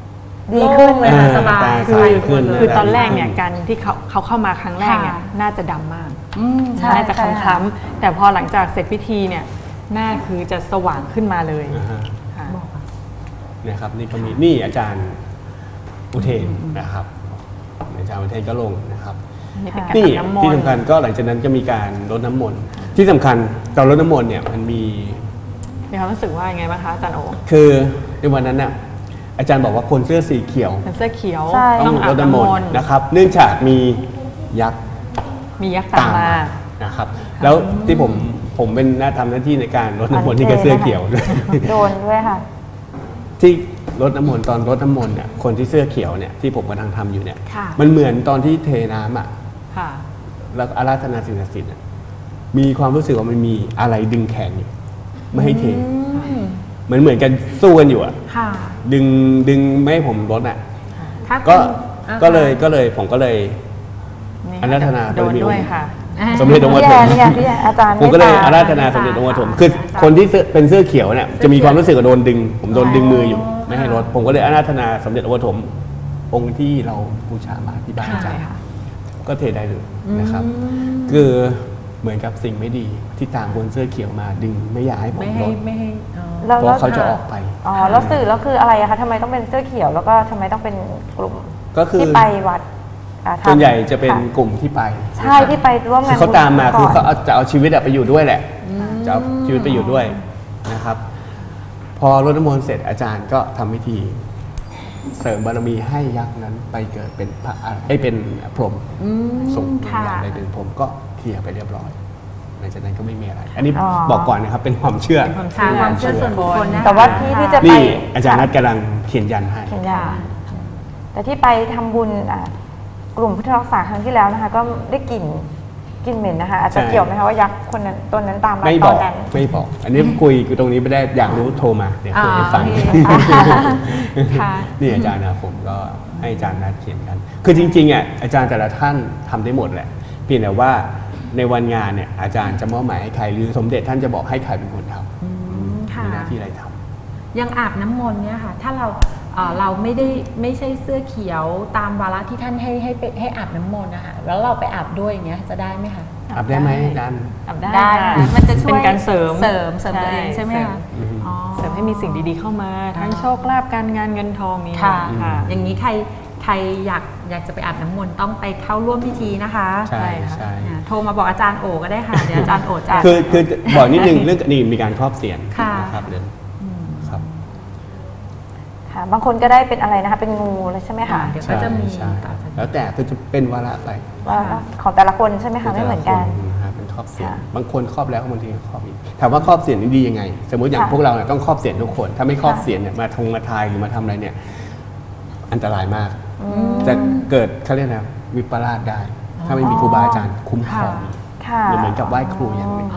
ดีขึ้นเลยค่ะอ่าสบายตาคืใสอขึ้นคือตอนแรกเนี่ยการที่เขาเข้ามาครั้งแรกเนี่ยค่ะน่าจะดำมากใช่น่าจะใช่คล้ำๆแต่พอหลังจากเสร็จพิธีเนี่ยหน้าคือจะสว่างขึ้นมาเลยอ่าฮะค่ะนะครับนี่ก็มีนี่อาจารย์อุเทนนะครับอาจารย์อุเทนก็ลงนะครับนี่เป็นการนี่ทำน้ำมที่นต์สำคัญก็หลังจากนั้นก็มีการรดน้ำมนต์ที่สำคัญตอนรดน้ำมนต์เนี่ยมันมีมีความรู้สึกว่ายังไงบ้างคะอาจารย์โอคือในวันนั้นน่ะอาจารย์บอกว่าคนเสื้อสีเขียวเป็นเสื้อเขียวใช่ต้องอารบดน้ำมนต์นะครับ เนื่องจากมียักษ์มียักษ์ตามมานะครับ แล้วที่ผมเป็นทำหน้าที่ในการรดน้ำมนต์ที่ก็เสื้อเขียวโดนด้วยค่ะที่รดน้ำมนต์ตอนรดน้ำมนต์เนี่ยคนที่เสื้อเขียวเนี่ยที่ผมกำลังทำอยู่เนี่ยค่ะมันเหมือนตอนที่เทน้ำอ่ะค่ะแล้วอาราธนาสิ่งศักดิ์สิทธิ์อะมีความรู้สึกว่ามันมีอะไรดึงแขนอยู่ไม่ให้เทเหมือนกันสู้กันอยู่อ่ะค่ะดึงไม่ให้ผมลดอ่ะถ้าก็คุณก็เลยผมก็เลยนี่อาราธนาโดนด้วยค่ะสมเด็จองค์ปพี่ฐแอมนเนี่ยพี่อาจารย์ผมก็เลยมตตอาราธนาสมเด็จองค์ปฐมคือคนที่เป็นเสื้อเขียวเนี่ยจะมีความรู้สึกว่าโดนดึง ผมโดนดึงมืออยู่ ไม่ให้ลดผมก็เลยอาราธนาสมเด็จองค์ปฐมองค์ที่เราบูชามาที่บ้านอาจารย์ค่ะก็เทได้เลยนะครับ คือเหมือนกับสิ่งไม่ดีที่ตามคนเสื้อเขียวมาดึงไม่อยากให้ผมไม่ลให้ดไม่ให้อ๋อแล้วเพราะเขาจะออกไปอ๋อแล้วสื่อแล้วคืออะไรอะคะทำไมต้องเป็นเสื้อเขียวแล้วก็ทำไมต้องเป็นกลุ่มก็คือที่ไปวัดทำส่วนใหญ่จะเป็นค่กลุ่มที่ไปใช่ที่ไปร่วมงานคือเขาตามมาบุญคือก่เขาจะเอาชีวิตอะไปอยู่ด้วยแหละจะเอาชีวิตไปอยู่ด้วยนะครับ พอรดน้ำมนต์เสร็จอาจารย์ก็ทำพิธี เสริมบารมีให้ยักษ์นั้นไปเกิดเป็นพระเป็นพรหมส่งวิญญาณไปเป็นพรหมก็เคลียร์ไปเรียบร้อยหลังจากนั้นก็ไม่มีอะไร อันนี้บอกก่อนนะครับเป็นความเชื่อค่ะความเชื่อส่วนบุคคลนะคะแต่ว่าที่จะไปนี่อาจารย์นัทกำลังเขียนยันให้เขียนยันแต่ที่ไปทำบุญกลุ่มพุทธรักษาครั้งที่แล้วนะคะ ก็ได้กลิ่นเหม็นนะคะอาจจะใช่เกี่ยวไหมคะว่ายักษ์คนนั้นตนนั้นตามมาไม่ตบออน กนั้นไม่บอก อันนี้คุยตรงนี้ไม่ได้อยากรู้โทรมาเดี๋ยวคุยให้ฟังค่ะนี่อาจารย์นะผมก็ให้อาจารย์นัดเขียนกัน คือจริงๆอ่ะอาจารย์แต่ละท่านทำได้หมดแหละเพียงแต่ว่าในวันงานเนี่ยอาจารย์จะมอบหมายให้ใครหรือสมเด็จท่านจะบอกให้ใครเป็นคนทำค่ะมีหน้าที่อะไรทยังอาบน้ำมนต์เนี่ยค่ะ ถ้าเราไม่ใช่เสื้อเขียวตามวาระที่ท่านให้อาบน้ำมนต์นะคะแล้วเราไปอาบด้วยอย่างเงี้ยจะได้ไหมคะำอาบได้ไหมอาจารย์อาบได้ได้ค่ะค่ะมันจะช่วยเป็นการเสริมตัวเองใช่ไหมเสริคะ อ๋อเสริมให้มีสิ่งดีๆเข้ามา ทั้งโชคลาภการงานเงินทองนี้ค่ะค่ะอย่างนี้ใครอยากจะไปอาบน้ำมนต์ต้องไปเข้าร่วมพิธีนะคะใช่ค่ะใช่โทรมาบอกอาจารย์โอก็ได้ค่ะเดี๋ยวอาจารย์โอจะคือบอกนิดนึงเรื่องนี่มีการครอบเสียรค่ะนะครับเดินครับค่ะบางคนก็ได้เป็นอะไรนะคะ เป็นงูเลยใช่ไหมคะเดี๋ยวก็จะมีใช่แล้วแต่คือจะเป็นวาระไปว่าของแต่ละคนใช่ไหมคะไม่เหมือนกันนะครับเป็นครอบเสียรค่ะบางคนครอบแล้วบางทีก็ครอบอีกถามว่าครอบเสียรนี่ดียังไง สมมติอย่างค่ะพวกเราเนี่ยต้องครอบเสียรทุกคน ถ้าไม่ครอบค่ะเสียรเนี่ยมาทายหรือมาทำอะไรเนี่ย อันตรายมาก จะเกิดเขาเรียกนะวิปลาสได้ ถ้าไม่มีครูบาอาจารย์คุ้มครองค่ะหรือเหมือนกับไหว้ครูอย่างหนึ่งอ๋อ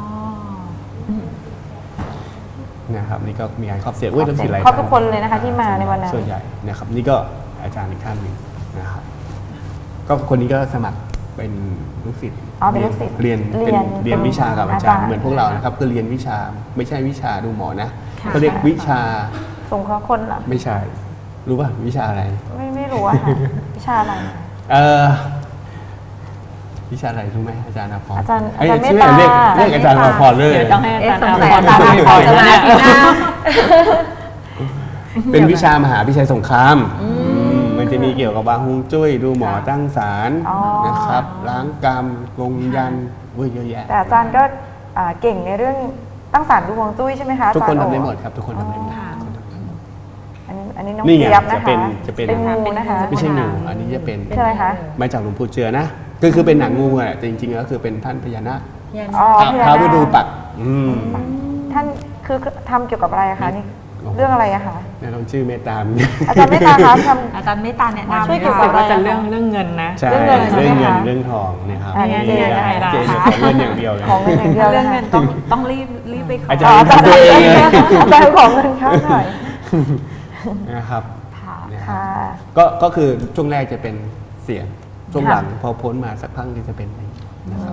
นะครับนี่ก็มีการครอบเสียรเว้ยแล้วสีอะไรครอบทุกคนเลยนะคะที่มาในวันนั้นส่วนใหญ่นะครับนี่ก็อาจารย์อีกท่านหนึ่งนะครับ ก็คนนี้ก็สมัครเป็นลูกศิษย์อ๋อเป็นลูกศิษย์เรียนเรียนเรียนวิชากับอาจารย์อาจารย์เหมือนพวกเรานะครับคือเรียนวิชาไม่ใช่วิชาดูหมอนะค่ะเขาเรียกวิชาสงเคราะห์คนเหรอไม่ใช่ รู้ป่ะวิชาอะไรไม่รู้อะค่ะวิชาอะไรเออวิชาอะไรรู้ไหมอาจารย์อาภรอาจารย์เอ้ยอาจารย์ชื่อเมตตาเรียกอาจารย์อาภรเลยเดี๋ยวต้องให้อาจารย์สงสัยพรอาจารย์อาภรจะมาทีหน้าเป็นวิชามหาวิชัยสงครามมันจะมีเกี่ยวกับวางฮวงจุ้ยดูหมอตั้งศาลอ๋อนะครับ ล้างกรรมลงยันเว้ยเยอะแยะแต่อาจารย์ก็เก่งในเรื่องตั้งศาลดูฮวงจุ้ยใช่ไหมคะทุกคนอาจารย์ทำได้โอหมดครับ ทุกคนทำได้หมดค่ะอันนี้น้องนี่ไงเจี๊ยบนะจะเป็คะนจะเป็นงูนะคะไม่ใช่งูอันนี้จะเป็นใช่ไหมคะมาจากหลวงปู่เจือนะก็คือเป็นหนังงูอ่ะแต่จริงๆแล้วคือเป็นท่านพญานาคอ๋อท้าวพญานาคฤดูปักท่านคือทำเกี่ยวกับอะไรอะคะนี่โอ้โหเรื่องอะไรอะคะเนี่ยต้องชื่อเมตตามอาจารย์เมตตาคะทอาจารย์เมตตาแนะนำช่วยเกี่ยวรู้กัสึบกว่าจะเรื่องเงินนะใช่เรื่องเงินใช่ไหมเรื่องเงินคะเรื่องทองนะครับอันนี้นี่เจ๊ไงนะคะเจ๊เนี่ยขอเงินอย่างเดียวเลยของเงินอย่างเดียวเรื่องนะเงิคะนต้องรีบไปขออาอ๋จาอรย์อาจารย์ตัวเองอาจารย์ของเงินเขาหน่อยนะครับค่ะนะครับค่ะก็คือช่วงแรกจะเป็นเสียงช่วงหลังพอพ้นมาสักพักที่จะเป็นอย่างนี้นะครับ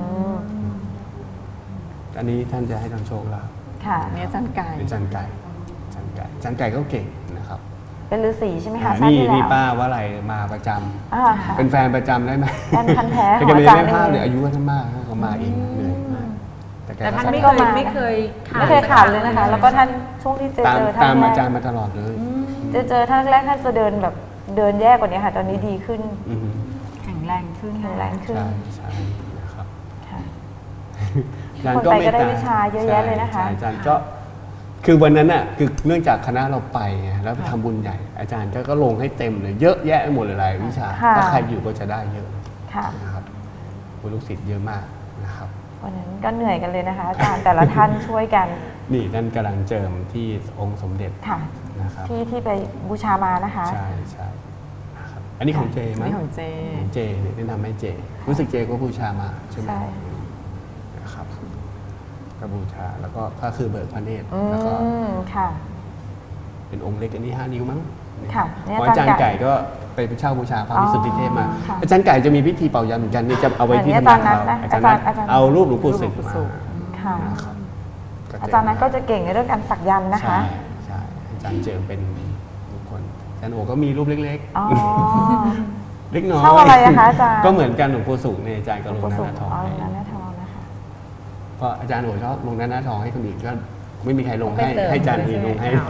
อันนี้ท่านจะให้ทางโชคลาภค่ะเนี่ยอาจารย์ไก่เป็นจันไก่จันไก่ก็เก่งนะครับเป็นเป็นฤาษีใช่ไหมคะนี่ชาติที่นี่แล้วป้าว่าอะไรมาประจำค่ะเป็นแฟนประจำได้ไหมแฟนพันธุ์แท้แต่ขแกองไม่อาจารได้ย์ภาพเอเลยงอายุก็ท่านมากเขามาเองเหนื่อยมากแกแต่ท่านก็ไม่ก็เคยมาไม่เคยไม่เคยขาดเลยนะคะ แล้วก็ท่านช่วงที่เจอตามท่านตามแรอาก จารย์มาตลอดเลยเจอท่านแรกท่านจะเดินแบบเดินแย่กว่านี้ค่ะ ตอนนี้ดีขึ้นอืมแข็งแรงขึ้นแข็งแรงขึ้นใช่ใช่นะครับค่ะอาจารย์คนไปก็ได้เมตตวิชาเยอะแยะเลยนะคะใช่อาจารย์ก็คือวันนั้นน่ะคือเนื่องจากคณะเราไปไงแล้วไปทำบุญใหญ่ อาจารย์ก็ลงให้เต็มเลยเยอะแยะไปหมดเลยหลายวิชาค่ะถ้าใครอยู่ก็จะได้เยอะค่ะนะครับคุณลูกศิษย์เยอะมากนะครับวันนั้นก็เหนื่อยกันเลยนะคะ อาจารย์แต่ละท่านช่วยกันนี่ท่านกำลังเจิมที่องค์สมเด็จค่ะนะครับที่ไปบูชามานะคะใช่ใช่นะครับอันนี้ของเจมั้ยนี่ของเจของเจเนี่ยแนะนำให้เจ รู้สึกเจก็บูชามาใช่ไหมใช่นะครับก็บูชาแล้วก็คือเบิกพระเนตรอืแล้วก็มค่ะเป็นองค์เล็กอันนี้5 นิ้วมั้งค่ะเนี่ยเพราะอาจารย์อาจารย์ไก่ไก่ก็ไปเช่าบูชาพระวิสุทธิเทพมาค่ะอาจารย์ไก่จะมีพิธีเป่ายันเหมือนกันนี่จะเอาไว้ที่เหมือนทำงานอาเขาจารย์นัทนะอาจารย์นัทอาจารย์เอารูปหลวงปู่ศุกร์รูปหลวงปู่มาศุกร์ค่ะนะครับอาจารย์นั้นก็จะเก่งในเรื่องการสักยันต์นะคะใช่ใช่อาจารย์เจิมเป็นทุกคนอาจารย์โอก็มีรูปเล็กอ๋อๆ เล็กน้อยเช่าอะไรอะคะอาจารย์ก็เหมือนกันหลวงปู่ศุกร์เนี่ยอาจารย์ก็ลงประหสน้าบทองอ๋อให้นั่นนะทองนะคะเพราะอาจารย์โอชอบลงหน้าทองให้คนอื่นก็ไม่มีใครลงไปให้เสริมให้อาจารย์เองลงให้เอา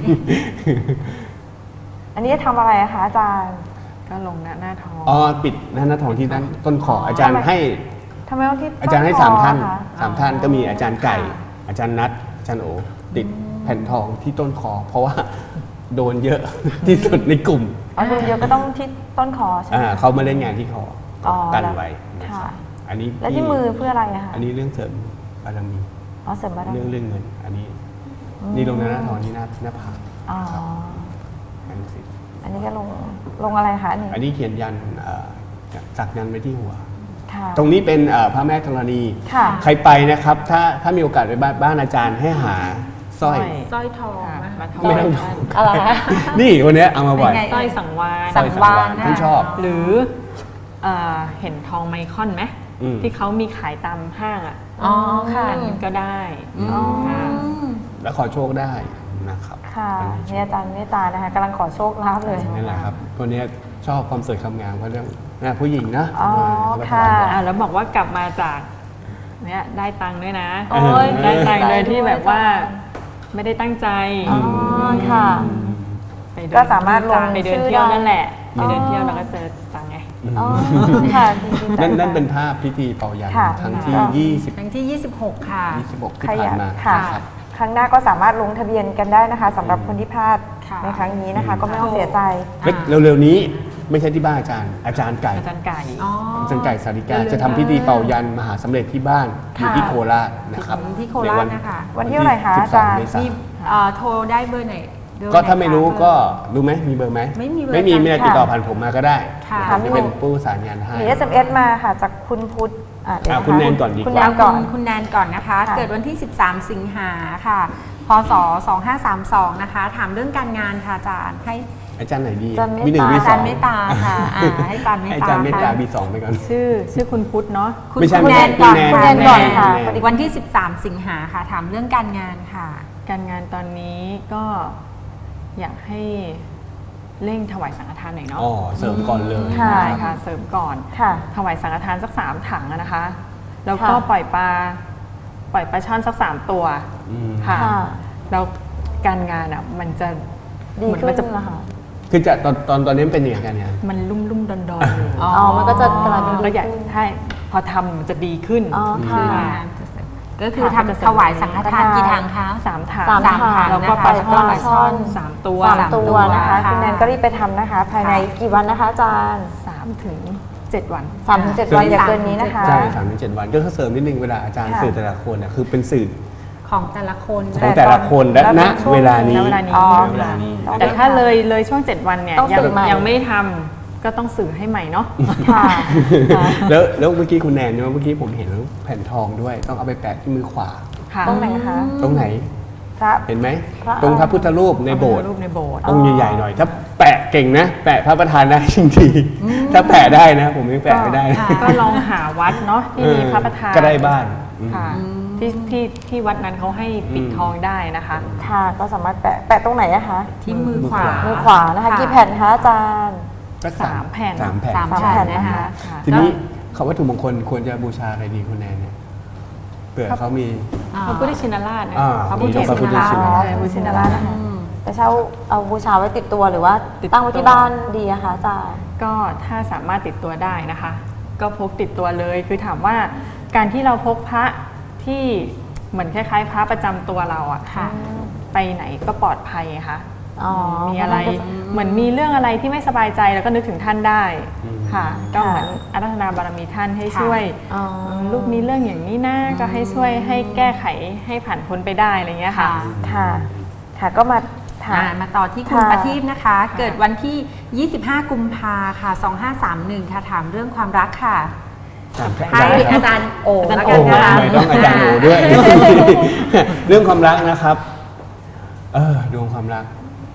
อันนี้จะทำอะไรอะคะอาจารย์ก็ลงหน้าท้องอ๋อปิดหน้าทองที่ด้านต้นคออาจารย์ให้ทำไมต้องที่อาจารย์ให้ต้นคอ 3 ท่านอะคะ 3 ท่านก็มีอาจารย์ไก่ อาจารย์นัทอาจารย์โอติดแผ่นทองที่ต้นคอ เพราะว่าโดนเยอะ ที่สุดในกลุ่มอ๋อดูเดียวก็ต้องที่ต้นคอใช่ไหมเขามาเล่นงานที่คออ๋อกันไว้นะค่ะครับอันนี้แล้วที่มือเพื่ออะไรอะคะอันนี้เรื่องเสริมบารมีอ๋อเสริมบารมีเรื่องเงิน อันนี้นี่ลงหน้าทองที่หน้าผากอ๋ออันนี้สิอันนี้ก็ลงอะไรคะอันนี้อันนี้เขียนยันสักยันไว้ที่หัวค่ะตรงนี้เป็นพระแม่ธรณีค่ะใครไปนะครับ ถ้ามีโอกาสไปบ้านอาจารย์ให้หาสร้อยสร้อยทองค่ะนะมาทอไม่ต้องท่านอะไรคะนี่วันนี้เอามาบ่อยเป็นไงสร้อยสังวานสังวานท่านชอบหรือเห็นทองไมคอนไหมอืมที่เขามีขายตามห้างอ่ะอ๋อค่ะอันนั้นก็ได้อ๋อค่ะแล้วขอโชคได้นะครับค่ะอันนี้นี่อาจารย์เมตตานะคะกำลังขอโชคลาภเลยนั่นแหละครับคนนี้ชอบความสวยความงามเพราะเรื่องผู้หญิงนะอ๋อเขาไปค่ะถวายบ่อยแล้วบอกว่ากลับมาจากเนี่ยได้ตังค์ด้วยนะโอ้ยได้ตังค์โดยดีใจด้วยที่แบบว่าไม่ได้ตั้งใจอ๋อค่ะไปเดินก็สามารถลงไปเดินชื่อเที่ยวได้นั่นแหละไปเดินอ๋อเที่ยวแล้วก็เจอตังค์ไงอ๋อค่ะดีใจนั่นค่ะเป็นภาพพิธีเป่ายันค่ะครั้งที่ค่ะครั้งที่ 26 ค่ะ 26 ที่ใครอยากผ่านมาค่ะนะครับครั้งหน้าก็สามารถลงทะเบียนกันได้นะคะสำหรับคนที่พลาดค่ะในครั้งนี้นะคะ ก็ไม่ต้องเสียใจและเร็วๆนี้ไม่ใช่ที่บ้านอาจารย์ไก่อาจารย์ไก่อ๋ออาจารย์ไก่สาริกาจะทำพิธีเป่ายันมหาสำเร็จที่บ้านอยู่ที่โคราชนะครับที่โคราชนะคะวันที่เท่าไหร่คะอาจารย์ 12 เมษามีโทรได้เบอร์ไหนเบอก็ถ้าไม่รู้หนคะก็รู้ไหมมีเบอร์ไหมไม่มีเบอร์ไม่มีอาจารย์ไม่ได้ติดต่อผ่านผมมาก็ได้ค่ะผมจะเป็นผู้สานงานให้มี SMS มาค่ะจากคุณพุทธเดี๋ยวะะคุณแนนก่อนดีกว่าคุณแนเอานก่อนคุณแนนก่อนนะคะค่ะเกิดวันที่ 13 สิงหาค่ะ พศ 2532 นะคะ ถามเรื่องการงานค่ะอาจารย์ให้อาจารย์ไหนดีอาจารย์เมตตามีหนึ่งมีอาสจาอรง ย์เมตตาค่ะให้อาจารย์เมตให้ตาอาจารย์เมตตาค่ะมีสองไปก่อนชื่อคุณพุทธเนาะคุณไม่ใช่คุณแนนไม่ก่อนใช่คุณแนนก่อนค่ะแนนวันที่ 13 สิงหาค่ะ ถามเรื่องการงานค่ะการงานตอนนี้ก็อยากให้เร่งถวายสังฆทานหน่อยเนาะอ๋อเสริมก่อนเลยค่ะใช่ค่ะเสริมก่อนค่ะถวายสังฆทานสัก3 ถังอะนะคะ แล้วก็ค่ะปล่อยปลาช่อนสัก3 ตัวอืมค่ะค่ะแล้วการงานอ่ะมันจะดีเหมือนขึ้มันนจะแล้วค่ะคือจะตอนนี้เป็นยังไงกันเนี่ยมันลุ่มๆดอนๆอยู่อ๋ออ๋อมันก็จะกลายเป็นก็อยากให้พอทำมันจะดีขึ้นอ๋อค่ะก็คือทำถวายสังฆทานกี่ถังคะ 3 ถังสามถังแล้วก็นะคะปลาช่อนปลาช่อน 3 ตัว 3 ตัวนะคะค่ะคุณแนนก็รีบไปทำนะคะ ภายในกี่วันนะคะอาจารย์ 3 ถึง 7 วัน 3-7 วันอย่าเกินนี้นะคะใช่3-7 วันก็เสริมนิดนึงเวลาอาจารย์ค่ะสื่อแต่ละคนเนี่ยคือเป็นสื่อของแต่ละคนของแต่ละคนและณเวลานี้ณเวลานี้อ๋อเวลานี้แต่ถ้าเลยช่วง 7 วันเนี่ยต้องสื่อใหม่ยังไม่ทำก็ต้องสื่อให้ใหม่เนาะค่ะแล้วเมื่อกี้คุณแนนเนี่ยเมื่อกี้ผมเห็นแผ่นทองด้วย ต้องเอาไปแปะที่มือขวาค่ะตรงไหนคะตรงไหนพระเห็นไหมพระตรงพระพุทธรูปในโบสถ์รูปในโบสถ์องค์ใหญ่ๆหน่อย ถ้าแปะเก่งนะ แปะพระประธานได้จริงๆถ้าแปะได้นะ ผมยังแปะไม่ได้นะก็ลองหาวัดเนาะที่มีพระประธานก็ได้บ้านค่ะที่วัดนั้นเขาให้ปิดทองได้นะคะค่ะก็สามารถแปะตรงไหนอะคะที่มือขวามือขวานะคะกี่แผ่นคะอาจารย์ก็สามแผ่นสามแผ่นสามแผ่แผ่นนนะนะคะ คะทีนี้คำวัตถุมงคลควรจะบูชาอะไรดีคุณแนนเนี่ยเผื่อเขามีพระพุทธชินราชนะอ่าพระพุทธพระพุทธชินราชพระพุทธชินราชนะคะไปเช่าเอาบูชาไว้ติดตัวหรือว่าติดตัวตั้งไว้ที่บ้านดีอะคะอาจารย์ก็ถ้าสามารถติดตัวได้นะคะ ก็พกติดตัวเลย คือถามว่าการที่เราพกพระที่เหมือนคล้ายๆ พระประจำตัวเราอะค่ะไปไหนก็ปลอดภัยค่ะอ๋อมีอะไรเหมือนมีเรื่องอะไรที่ไม่สบายใจแล้วก็นึกถึงท่านได้ค่ะ ก็เหมือนอาราธนาบารมีท่านให้ช่วยอ๋อลูกมีเรื่องอย่างนี้นะก็ให้ช่วยให้แก้ไขให้ผ่านพ้นไปได้อะไรเงี้ยค่ะค่ะ ค่ะก็มาถามมาต่อที่คุณค่ะประทีปนะคะ เกิดวันที่ 25 กุมภาค่ะ 2531 ค่ะ ถามเรื่องความรักค่ะ ให้อาจารย์โอแล้วโอ้กันโหนะคะทำไมต้องอาจารย์โอด้วย เรื่องความรักนะครับ ดวงความรัก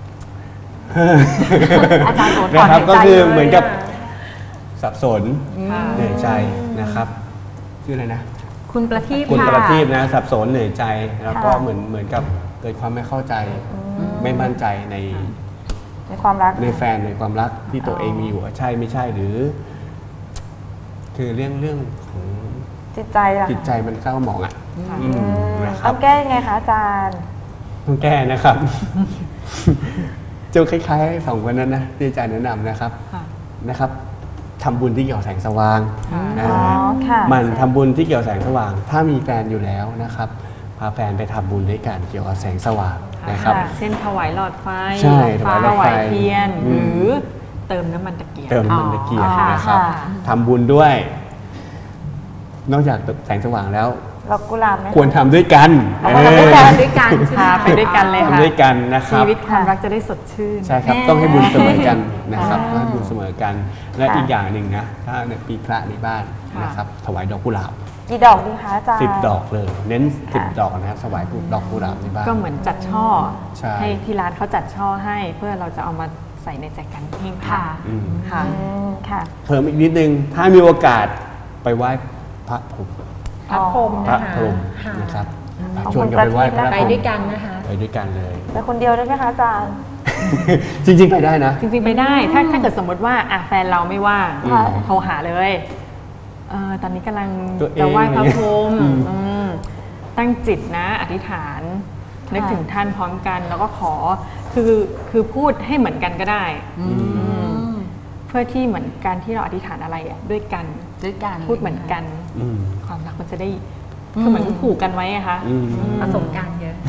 อาจารย์โอถนะอนครับหายก็ใจคือเลยเหมือนกับะสับสนเหนื่อยใจนะครับชื่ออะไรนะคุณประทีปคุณค่ะประทีปนะสับสนเหนื่อยใจ แล้วก็ค่ะเหมือนกับเกิดความไม่เข้าใจ ไม่มั่นใจในในความรักในแฟนในความรักที่ตัวเองมีอยู่ใช่ไม่ใช่หรือ คือเรื่องของจิตใจอะจิตใจมันเศร้าหมองอ่ะนะครัต้อบ งแก้ยังไงคะอาจารย์ต้องแก้นะครับ เจ้าคล้ายๆสองคนนั้นนะที่อาจารย์แนะนำนะครับค่ะนะครับทำบุญที่เกี่ยวกับแสงสว่างอ๋อค่ะมันทำบุญที่เกี่ยวกับแสงสว่าง ถ้ามีแฟนอยู่แล้วนะครับ พาแฟนไปทำบุญด้วยกันเกี่ยวกับแสงสว่างนะครับเช่นถวายหลอดไฟใช่ถวายหลถอดไฟวายเทียนอืหมรือเติมน้ำมันตะเกียงเติมน้ำมันตะเกียงอ๋อนะครับค่ะทำบุญด้วย นอกจากแสงสว่างแล้วดอกกุหลาบไหมควรทำด้วยกันเอามาทำด้วยกันด้วยกันใช่ไหมพาไปด้วยกันเลยค่ะทำด้วยกันนะคชีรับวิตความรักจะได้สดชื่นใช่ครับ ต้องให้บุญเสมอกันนะครับต้องให้บุญเสมอกัน และอีกอย่างหนึ่งนะ ถ้าในปีพระในบ้านนะครับ ถวายดอกกุหลาบกี่ดอกดีคะอาจารย์ 10 ดอกเลย เน้นค่ะ 10 ดอกนะครับถวายดอกกุหลาบในบ้านก็เหมือนจัดช่อใช่ให้ที่ร้านเขาจัดช่อให้ เพื่อเราจะเอามาใส่ในแจกันหิ้งค่ะอืมค่ะค่ะเพิ่มอีกนิดนึง ถ้ามีโอกาสไปไหว้พระพรหมพระพรหมพระนะคะพรหมค่ะนะครับของชวนกันไปไหว้พระพรหมไปด้วยกันนะคะไปด้วยกันเลยไปคนเดียวได้ไหมคะอาจารย์จริงๆไปได้นะจริงๆไปได้ ถ้าเกิดสมมติว่าแฟนเราไม่ว่างค่ะโทรหาเลยตอนนี้กำลังตัวเองจะไหว้พระพรหมอืมตั้งจิตนะอธิษฐาน นึกถึงท่านพร้อมกัน แล้วก็ขอคือพูดให้เหมือนกันก็ได้ เพื่อที่เหมือนการที่เราอธิษฐานอะไรอะด้วยกันด้วยกันพูดเหมือนกันอืมความรักมันจะได้คือเหมือนผูกกันไว้อะคะอืมประสบการณ์เยอะ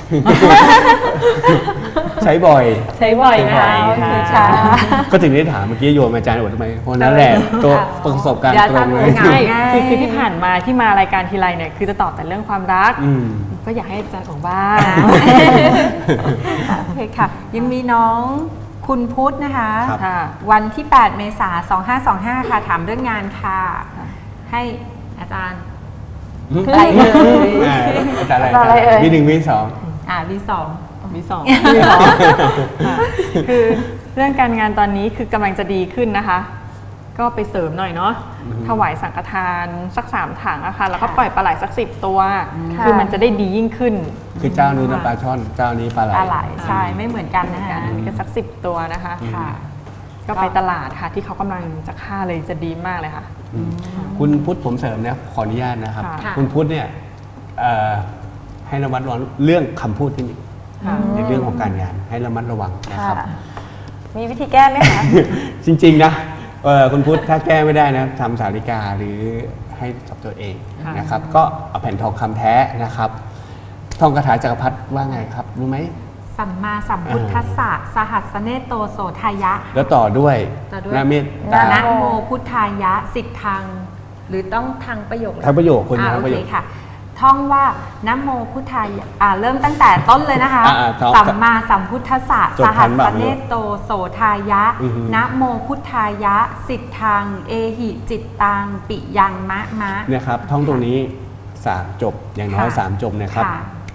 ใช้บ่อยใช้บ่อยใช้บ่อยค่ะก็ถึงได้ถามเมื่อกี้โยนมาอาจารย์โอดทำไมเพราะนั่นแหละตัวประสบการณ์เดี๋ยวตรงเลยอาจารย์โอดใช่ง่ายคือที่ผ่านมาที่มารายการทีไรเนี่ยคือจะตอบแต่เรื่องความรักอืมก็อยากให้อาจารย์ของบ้างโอเคค่ะ ยังมีน้องคุณพุทธนะคะครับค่ะวันที่ 8 เมษายน 2525 ค่ะ ถามเรื่องงานค่ะ ให้อาจารย์ อะไรเอ่ยอาจารย์อาจารย์อะอะไร ไรเอ่ยวีหนึ่งวีสอง V2 มีสองค่ะคือเรื่องการงานตอนนี้คือกำลังจะดีขึ้นนะคะ ก็ไปเสริมหน่อยเนาะถวายสังฆทานสัก3 ถังอะค่ะแล้วก็ปล่อยปลาไหลสัก10 ตัวค่ะคือมันจะได้ดียิ่งขึ้นคือเจ้านู้นนะปลาช่อน เจ้านี้ปลาไหลปลาไหลใช่ไม่เหมือนกันนะคะกันก็สัก10 ตัวนะคะค่ะก็ไปตลาดค่ะที่เขากำลังจะฆ่าเลยจะดีมากเลยค่ะคุณพุทธผมเสริมนะขออนุญาตนะครับค่ะคุณพุทธเนี่ยให้ระมัดระวังเรื่องคำพูดนิดนึงค่ะในเรื่องของการงานให้ระมัดระวังนะครับค่ะ มีวิธีแก้ไหมคะจริงๆนะคุณพุทธถ้าแก้ไม่ได้นะทำสาริกาหรือให้กับตัวเองค่ะนะครับ ก็เอาแผ่นทองคำแท้นะครับท่องคาถาจักรพรรดิว่าไงครับ รู้ไหมสัมมาสัมพุทธัสสะสหัสสเนโตโสทายะแล้วต่อด้วยต่อด้วยนาเมตตานะโมพุทธายะสิทธัง หรือต้องทางประโยคเลยทั้งประโยคคนโอทั้งประเคโยคค่ะ ท่องว่านะโมพุทธายะเริ่มตั้งแต่ต้นเลยนะคะท่องสัมมาสัมพุทธัสสะจสดทัหันสเปล่าสเนโตโสทายะอือฮึนะโมพุทธายะสิทธัง เอหิจิตตัง ปิยังมะเนี่ยครับท่องตรงนี้3 จบอย่างน้อยค่ะ 3 จบนะครับค่ะป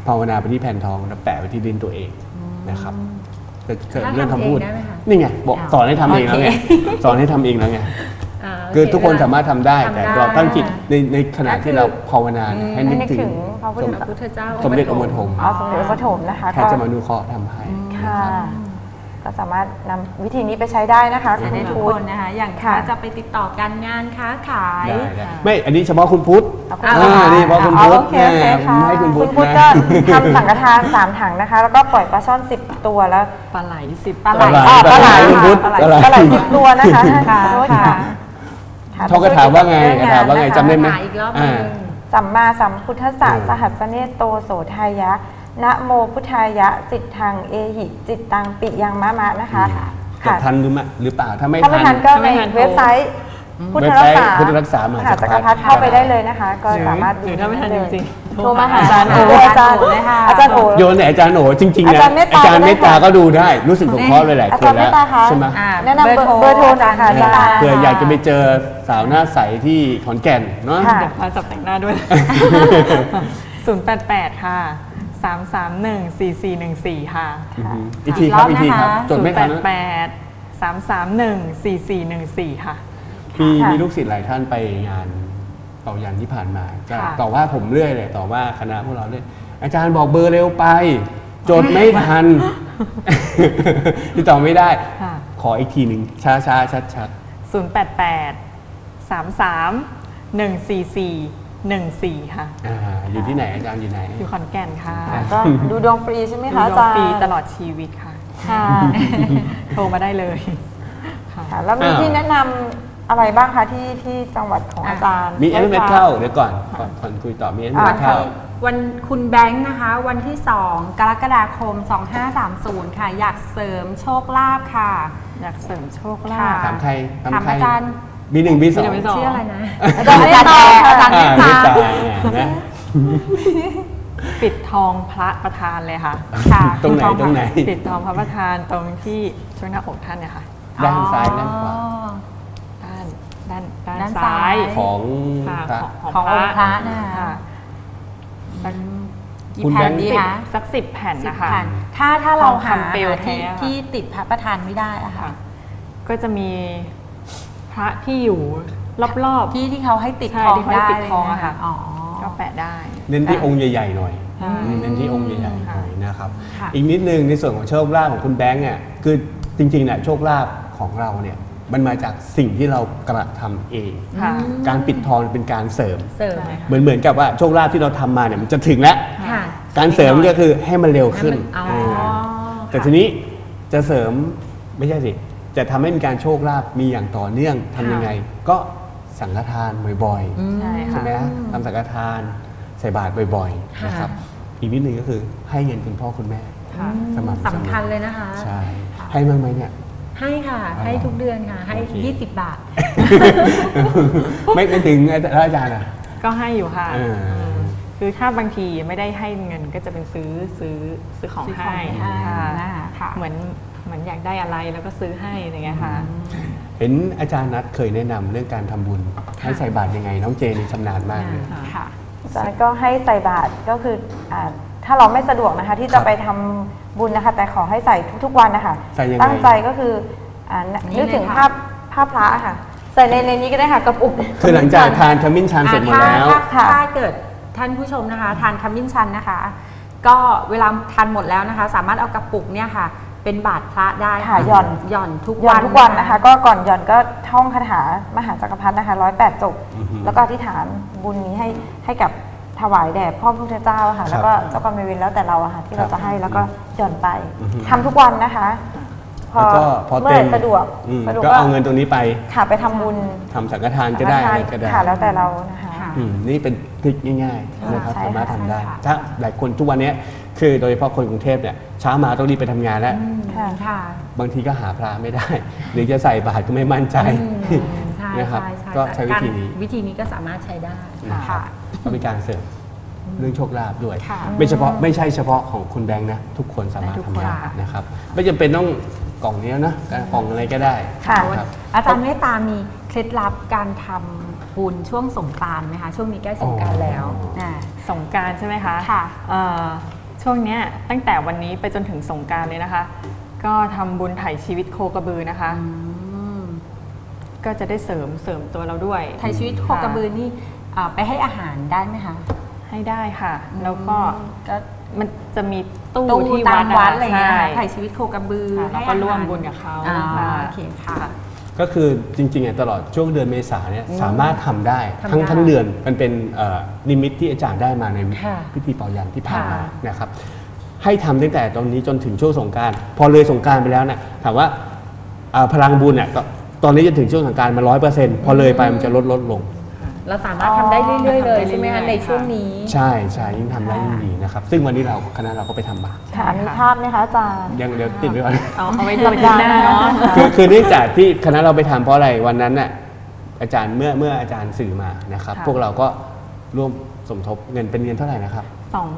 ภาวนาไปที่แผ่นทองแล้วแปะไปที่ลิ้นตัวเองนะครับเกิดถ้าเรื่องทำคำพูดเองได้ไหมคะนี่ไงบอกสอนให้ทำเองแล้วไงสอนให้ทำเองแล้วไง คือทุกคนสามารถทำได้แต่เราตั้งจิตในขณะที่เราภาวนาเนี่ยให้นึกนึกถึถึงงพระพุทพระพุทธเจ้าสมเด็จองค์ปฐมสมเด็จพระปฐมนะคะแค่จะมานุเคราะห์ทำให้ค่ะก็สามารถนำวิธีนี้ไปใช้ได้นะคะใช้ได้ทุกณคพุทธนนะคะอย่างค่ะถ้าจะไปติดต่อการงานค้าขายได้ไม่อันนี้เฉพาะคุณพุทธ นี่เฉพาะคุณพุทธโอเคโอเคผมค่ะให้คุณพุทธก็นะทำสังฆทาน3 ถังนะคะ แล้วก็ปล่อยปลาช่อน10 ตัวแล้วปลาไหล10 ปลาไหลปลาไหลคุณพุทธปลาไหลปลาไหล 10 ตัวนะคะค่ะขอโทษค่ะท่องคาถาว่าไงคาถาว่าไงจำได้ไหมอีกรอบหนึงสัมมาสัมพุทธัสสะเออสหัสเนโตโสทายะนะโมพุทธายะสิทธังเอหิจิตตังปิยังมะมะนะคะจะทันหรือเปล่าถ้าไม่ถ้าไม่ทันก็ในเว็บไซต์พุทธรักษาพุทธรักษามหาจัจักกรรพพรรรรดิดิเข้าไปได้เลยนะคะ ก็สามารถหรือถ้าไม่ทันจริงๆโทรมาหาอาจารย์โออาจารย์อาจารย์โอโยนไหนอาจารย์โหนจริงๆนะอาจารย์เมตตาอาจารย์เมตตาก็ได้ค่ะก็ดูได้รู้สึกสงเคราะห์เลยหลายอาคจาน รย์เมแล้วตตาคะใช่ไหมแนะนำเบอร์โทรหน่อยค่ะอาจารย์เผื่ออยากจะไปเจอสาวหน้าใสที่ขอนแก่นเนาะค่ะเดี๋ยวพาจับแต่งหน้าด้วย 088 ค่ะ 331 4414 ค่ะอีกทีครับอีกทีครับจดไม่ทันนะ 088 331 4414 ค่ะมีลูกศิษย์หลายท่านไปงานเป่ายันที่ผ่านมาจะค่ะต่อว่าผมเรื่อยเลยต่อว่าคณะพวกเราเลยอาจารย์บอกเบอร์เร็วไป จดไม่ทัน ที่ต่อไม่ได้ค่ะขออีกทีหนึ่งช้าช้าชัดชัด 088 33 144 14 ค่ะอยู่ที่ไหนอาจารย์อยู่ไหนอยู่ขอนแก่นค่ะก็ดูดวงฟรีใช่ไหมดูคะดอาวงจารย์ฟรีตลอดชีวิตค่ะค่ะโทรมาได้เลยค่ะค่ะแล้วมีที่แนะนำอะไรบ้างคะที่จังหวัดของอาจารย์มีเอสเอ็มเข้าเดี๋ยวก่อนคุยต่อมีเอสเอ็มเข้าวันคุณแบงค์นะคะ วันที่ 2 กรกฎาคม 2530 ค่ะ อยากเสริมโชคลาภค่ะอยากเสริมโชคลาค่ะภถามใครถามอาจารย์บีหนึ่งบีสอง B1 B2 ชื่ออะไรนะอาจารย์เมตตาอาจารย์เมตตานะปิดทองพระประธานเลยค่ะค่ะตรงไหนตรงไหนปิดทองพระประธานตรงที่ช่วงหน้าอกท่านเนี่ยค่ะด้านซ้ายด้านขวาด้านด้านซ้ายของค่ะพระขององค์พระนะคะค่ะสักกี่คุณแผ่นแบงค์ดีสิบคะสัก10 แผ่น 10 นะคะแผ่นถ้าเราหาทองคำเปลวแท้ที่ติดพระประธานไม่ได้อะค่ะค่ะ ก็จะมีพระที่อยู่รอบๆที่เขาให้ติดใช่ทองที่เขาให้ได้ติดทองอะค่ะอ๋อก็แปะได้เน้นที่องค์ใหญ่ๆหน่อยใช่เน้นที่องค์ใหญ่ๆหน่อยนะครับค่ะอีกนิดนึงในส่วนของโชคลาภของคุณแบงค์เนี่ยคือจริงๆเนี่ยโชคลาภของเราเนี่ยมันมาจากสิ่งที่เรากระทำเองค่ะการปิดทองเป็นการเสริมเสริมใช่ค่ะเหมือนกับว่าโชคลาภที่เราทำมาเนี่ยมันจะถึงแล้วค่ะการเสริมก็คือให้มันเร็วขึ้นอ๋อแต่ทีนี้จะเสริมไม่ใช่สิจะทำให้มีการโชคลาภมีอย่างต่อเนื่องทำยังไง ก็สังฆทานบ่อยๆใช่ใช่ค่ะไหมฮะทำสังฆทานใส่บาตรบ่อยๆค่ะนะครับอีกนิดนึงก็คือให้เงินคุณพ่อคุณแม่ค่ะสม่ำเสมอสำคัญเลยนะคะใช่ให้บ้างไหมเนี่ยให้ค่ะอ๋อให้ทุกเดือนค่ะ ให้โอเค 20 บาทไม่ถึงอาจารย์อ่ะก็ให้อยู่ค่ะเออคือถ้าบางทีไม่ได้ให้เงินก็จะเป็นซื้อของซื้อของให้ให้ค่ะค่ะเหมือนอยากได้อะไรแล้วก็ซื้อให้อะไรเงี้ยค่ะเห็นอาจารย์นัทเคยแนะนำเรื่องการทำบุญให้ใส่บาตรยังไง น้องเจนี่ชำนาญมากเลยค่ะอาจารย์ก็ให้ใส่บาตรก็คือถ้าเราไม่สะดวกนะคะ ที่ครัจะบไปทำบุญนะคะ แต่ขอให้ใส่ทุกๆวันนะคะใส่ยังไงตั้งใจก็คือนึกถึงนี่เลยค่ะภาพพระค่ะ ใส่ในนี้ก็ได้ค่ะกระปุกคือหลังจากทานขมิ้นชันเสร็จหมดแล้วค่ะถ้าเกิดท่านผู้ชมนะคะทานขมิ้นชันนะคะ ก็เวลาทานหมดแล้วนะคะ สามารถเอากระปุกเนี่ยค่ะ เป็นบาตรพระได้ค่ะหย่อนหย่อนทุกหย่อวัน นทุกวันนะคะ ก็ก่อนหย่อนก็ท่องคาถามหาจักรพรรดินะคะ108 จบอือฮึแล้วก็อธิษฐานบุญนี้ให้กับถวายแด่พ่อพระพุทธเจ้าค่ะ แล้วก็เจ้ากรรมนายเวรแล้วแต่เราอะค่ะที่เราจะให้แล้วก็หย่อนไปทำทุกวันนะคะแล้วก็พอเมื่อเต็ไหมร่สะดวกอืมสะดวกก็เอาเงินตรงนี้ไปค่ะไปทำบุญทำสังฆทานก็ได้อะไรก็ได้ค่ะแล้วแต่เรานะคะค่ะนี่เป็นทริคง่ายๆนะครับใช่ค่ะสามารถทำได้ใช่ค่ะถ้าหลายคนทุกวันนี้คือโดยเฉพาะคนกรุงเทพเนี่ยเช้ามาต้องรีบไปทำงานแล้วค่ะค่ะบางทีก็หาพระไม่ได้ หรือจะใส่บาตรก็ไม่มั่นใจใช่นะครับใช่ใช่ก็ใช้วิธีนี้วิธีนี้ก็สามารถใช้ได้นะครับก็เป็นการเสริมเรื่องโชคลาภด้วยค่ะไม่ใช่เฉพาะของคุณแบงค์นะทุกคนสามารถได้ทุกทำคนได้ค่ะนะครับไม่จำเป็นต้องกล่องนี้นะกล่องอะไรก็ได้ค่ะนะครับอาจารย์เมตตามีเคล็ดลับการทำบุญช่วงสงกรานต์ไหมคะช่วงนี้ใกล้สงกรานต์แล้วอ๋ออ่าสงกรารใช่ไหมคะค่ะเอ่อช่วงเนี้ยตั้งแต่วันนี้ไปจนถึงสงกรานต์เลยนะคะ ก็ทำบุญไถ่ชีวิตโคกระบือนะคะ ก็จะได้เสริมตัวเราด้วยไทยชีวิตโคกระบือนี่ไปให้อาหารได้ไหมคะให้ได้ค่ะ แล้วก็ก็มันจะมีตู้ตู้ที่ตามวัดอะอะไรเงี้ยใช่ไทยชีวิตโคกระบือค่ะเราก็ร่วมบุญกับเขาค่ะค่ะโอเคค่ะก็คือจริงๆตลอดช่วงเดือนเมษาเนี่ยสามารถทำได้ทำได้ทั้งเดือนมันเป็นนิมิตที่อาจารย์ได้มาในค่ะพิธีเป่ายันที่ผ่านมาค่ะนะครับให้ทำตั้งแต่ตอนนี้จนถึงช่วงสงกรานต์พอเลยสงกรานต์ไปแล้วเนี่ยถามว่าพลังบุญเนี่ยตอนนี้จะถึงช่วงสงกรานต์มา100%พอเลยไปมันจะลดลงเราสามารถทำได้เรื่อยๆเลยใช่ไหมคะในช่วงนี้ใช่ยิ่งทำได้ยิ่งดีนะครับซึ่งวันนี้คณะเราก็ไปทำมาค่ะมีภาพไหมคะอาจารย์ยังเดี๋ยวติดไว้ก่อนเอาไว้ดูอาทิตย์หน้าเนาะคือเนื่องจากที่คณะเราไปทำเพราะอะไรวันนั้นน่ะอาจารย์เมื่ออาจารย์สื่อมานะครับค่ะพวกเราก็ร่วมสมทบเงินเป็นเงินเท่าไหร่นะครับ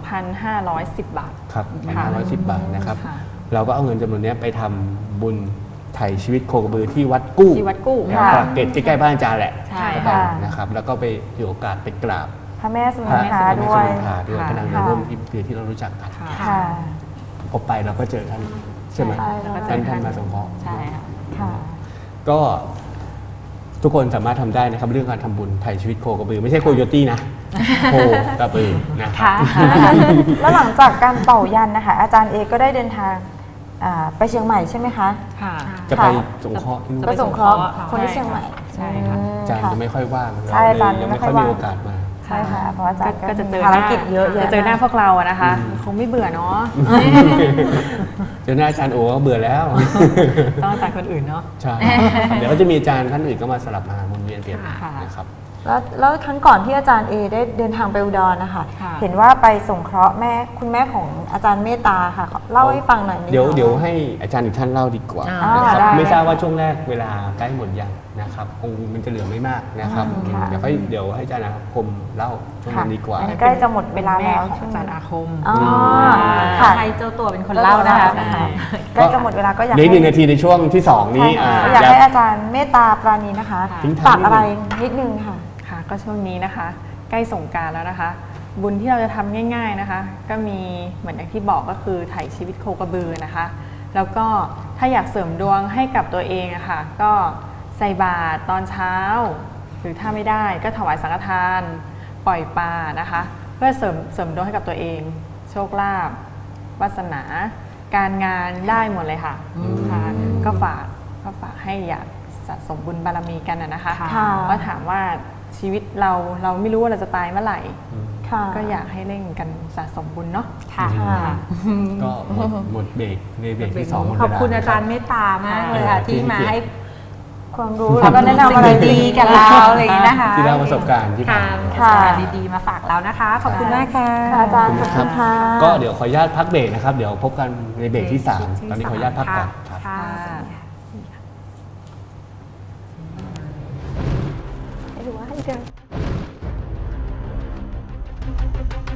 2,510 บาทครับค่ะ 510 บาทนะครับค่ะเราก็เอาเงินจำนวนนี้ไปทำบุญไถ่ชีวิตโคกระบือที่วัดกู้ที่วัดกู้นะครับค่ะปากเกร็ดใกล้ๆบ้านอาจารย์แหละใช่ก็ค่ะไปนะครับแล้วก็ไปถือโอกาสไปกราบพระแม่สุพนัระนทาแม่ด้วยสุนันทาด้วยค่ะพระนางเรือร่มที่เรารู้จักกันค่ะค่ะพอไปเราก็เจอท่านใช่ไหมใช่แล้วก็เจท่าอนมาสงเคราะห์ใช่ค่ะค่ะก็ทุกคนสามารถทำได้นะครับเรื่องการทำบุญไถ่ชีวิตโคกระบือไม่ใช่โคโยตี้นะโคกระบือนะครับแล้วหลังจากการเป่ายันนะคะ อาจารย์เอก็ได้เดินทางไปเชียงใหม่ใช่ไหมคะค่ะจะไปสงเคราะห์ที่นู่นไปสงเคราะห์ค่ะคนที่เชียงใหม่ใช่ค่ะอาจารย์จะไม่ค่อยว่างใช่อาจารย์ยังไม่ไม่ค่ค่ออย ยว่างมีโอกาสมาใช่ค่ะเพราะอาจารย์ก็จะเจอภารกิจเยอะแยะจะเจอหน้าพวกเราอะนะคะ คงไม่เบื่อเนาะเจอหน้าอาจารย์โอก็เบื่อแล้วต้องอาจารย์คนอื่นเนาะใช่เดี๋ยวก็จะมีอาจารย์ท่านอื่นก็มาสลับมาวนเวียนเปลี่ยนค่ะนะครับแล้วครั้งก่อนที่อาจารย์เอได้เดินทางไปอุดรนะคะค่ะเห็นว่าไปสงเคราะห์คุณแม่ของอาจารย์เมตตาค่ะเล่าให้ฟังหน่อยนิเดี๋ยวให้อาจารย์อีกท่านเล่าดีกว่าอ่านนะครับได้ไม่ทราบว่าช่วงแรกเวลาใกล้หมดยังนะครับคงมันจะเหลือไม่มากนะครับค่ะเดี๋ยวให้อาจารย์อาคมเล่าช่วงนั้นดีกว่าอันนี้ใกล้จะหมดเวลาแม่แล้วของอาจารย์อาคมอ๋อค่ะให้เจ้าตัวเป็นคนเล่านะคะใกล้จะหมดเวลาก็อยากเดี๋ยวอีกหนึ่งนาทีในช่วงที่สองนี้ใช่ค่ะก็อยากให้อาจารย์เมตตาปราณีนะคะทิ้งท้ายฝากอะไรนิดนึงค่ะค่ะก็ช่วงนี้นะคะใกล้สงกรานต์แล้วนะคะ บุญที่เราจะทำง่ายๆนะคะ ก็มีเหมือนอย่างที่บอกก็คือไถ่ชีวิตโคกระบือนะคะ แล้วก็ถ้าอยากเสริมดวงให้กับตัวเองอะค่ะก็ใส่บาตรตอนเช้า หรือถ้าไม่ได้ก็ถวายสังฆทานปล่อยปลานะคะ เพื่อเสริมดวงให้กับตัวเอง โชคลาภวาสนา การงานได้หมดเลยค่ะค่ะก็ฝากให้อยากสะสมบุญบารมีกันนะคะค่ะก็ถามว่าชีวิตเราไม่รู้ว่าเราจะตายเมื่อไหร่ค่ะก็อยากให้เร่งกันสะสมบุญเนาะค่ะค่ะก็หมดเบรกในเบรกที่สองหมดเวขลาอบคุณอาจารย์เมตตามากเลยค่ะที่มาให้ความรู้แล้วก็แนะนำอะไรดีๆกับเราอะไรอย่างนี้นะคะที่เล่าประสบการณ์ที่ผ่านมาค่ะประสบการณ์ดีๆมาฝากเรานะคะ ขอบคุณมากค่ะค่ะอาจารย์ขอบคุณค่ะก็เดี๋ยวขออนุญาตพักเบรกนะครับ เดี๋ยวพบกันในเบรกที่ 3 ตอนนี้ขออนุญาตพักก่อนครับค่ะให้ดูว่าให้เดิน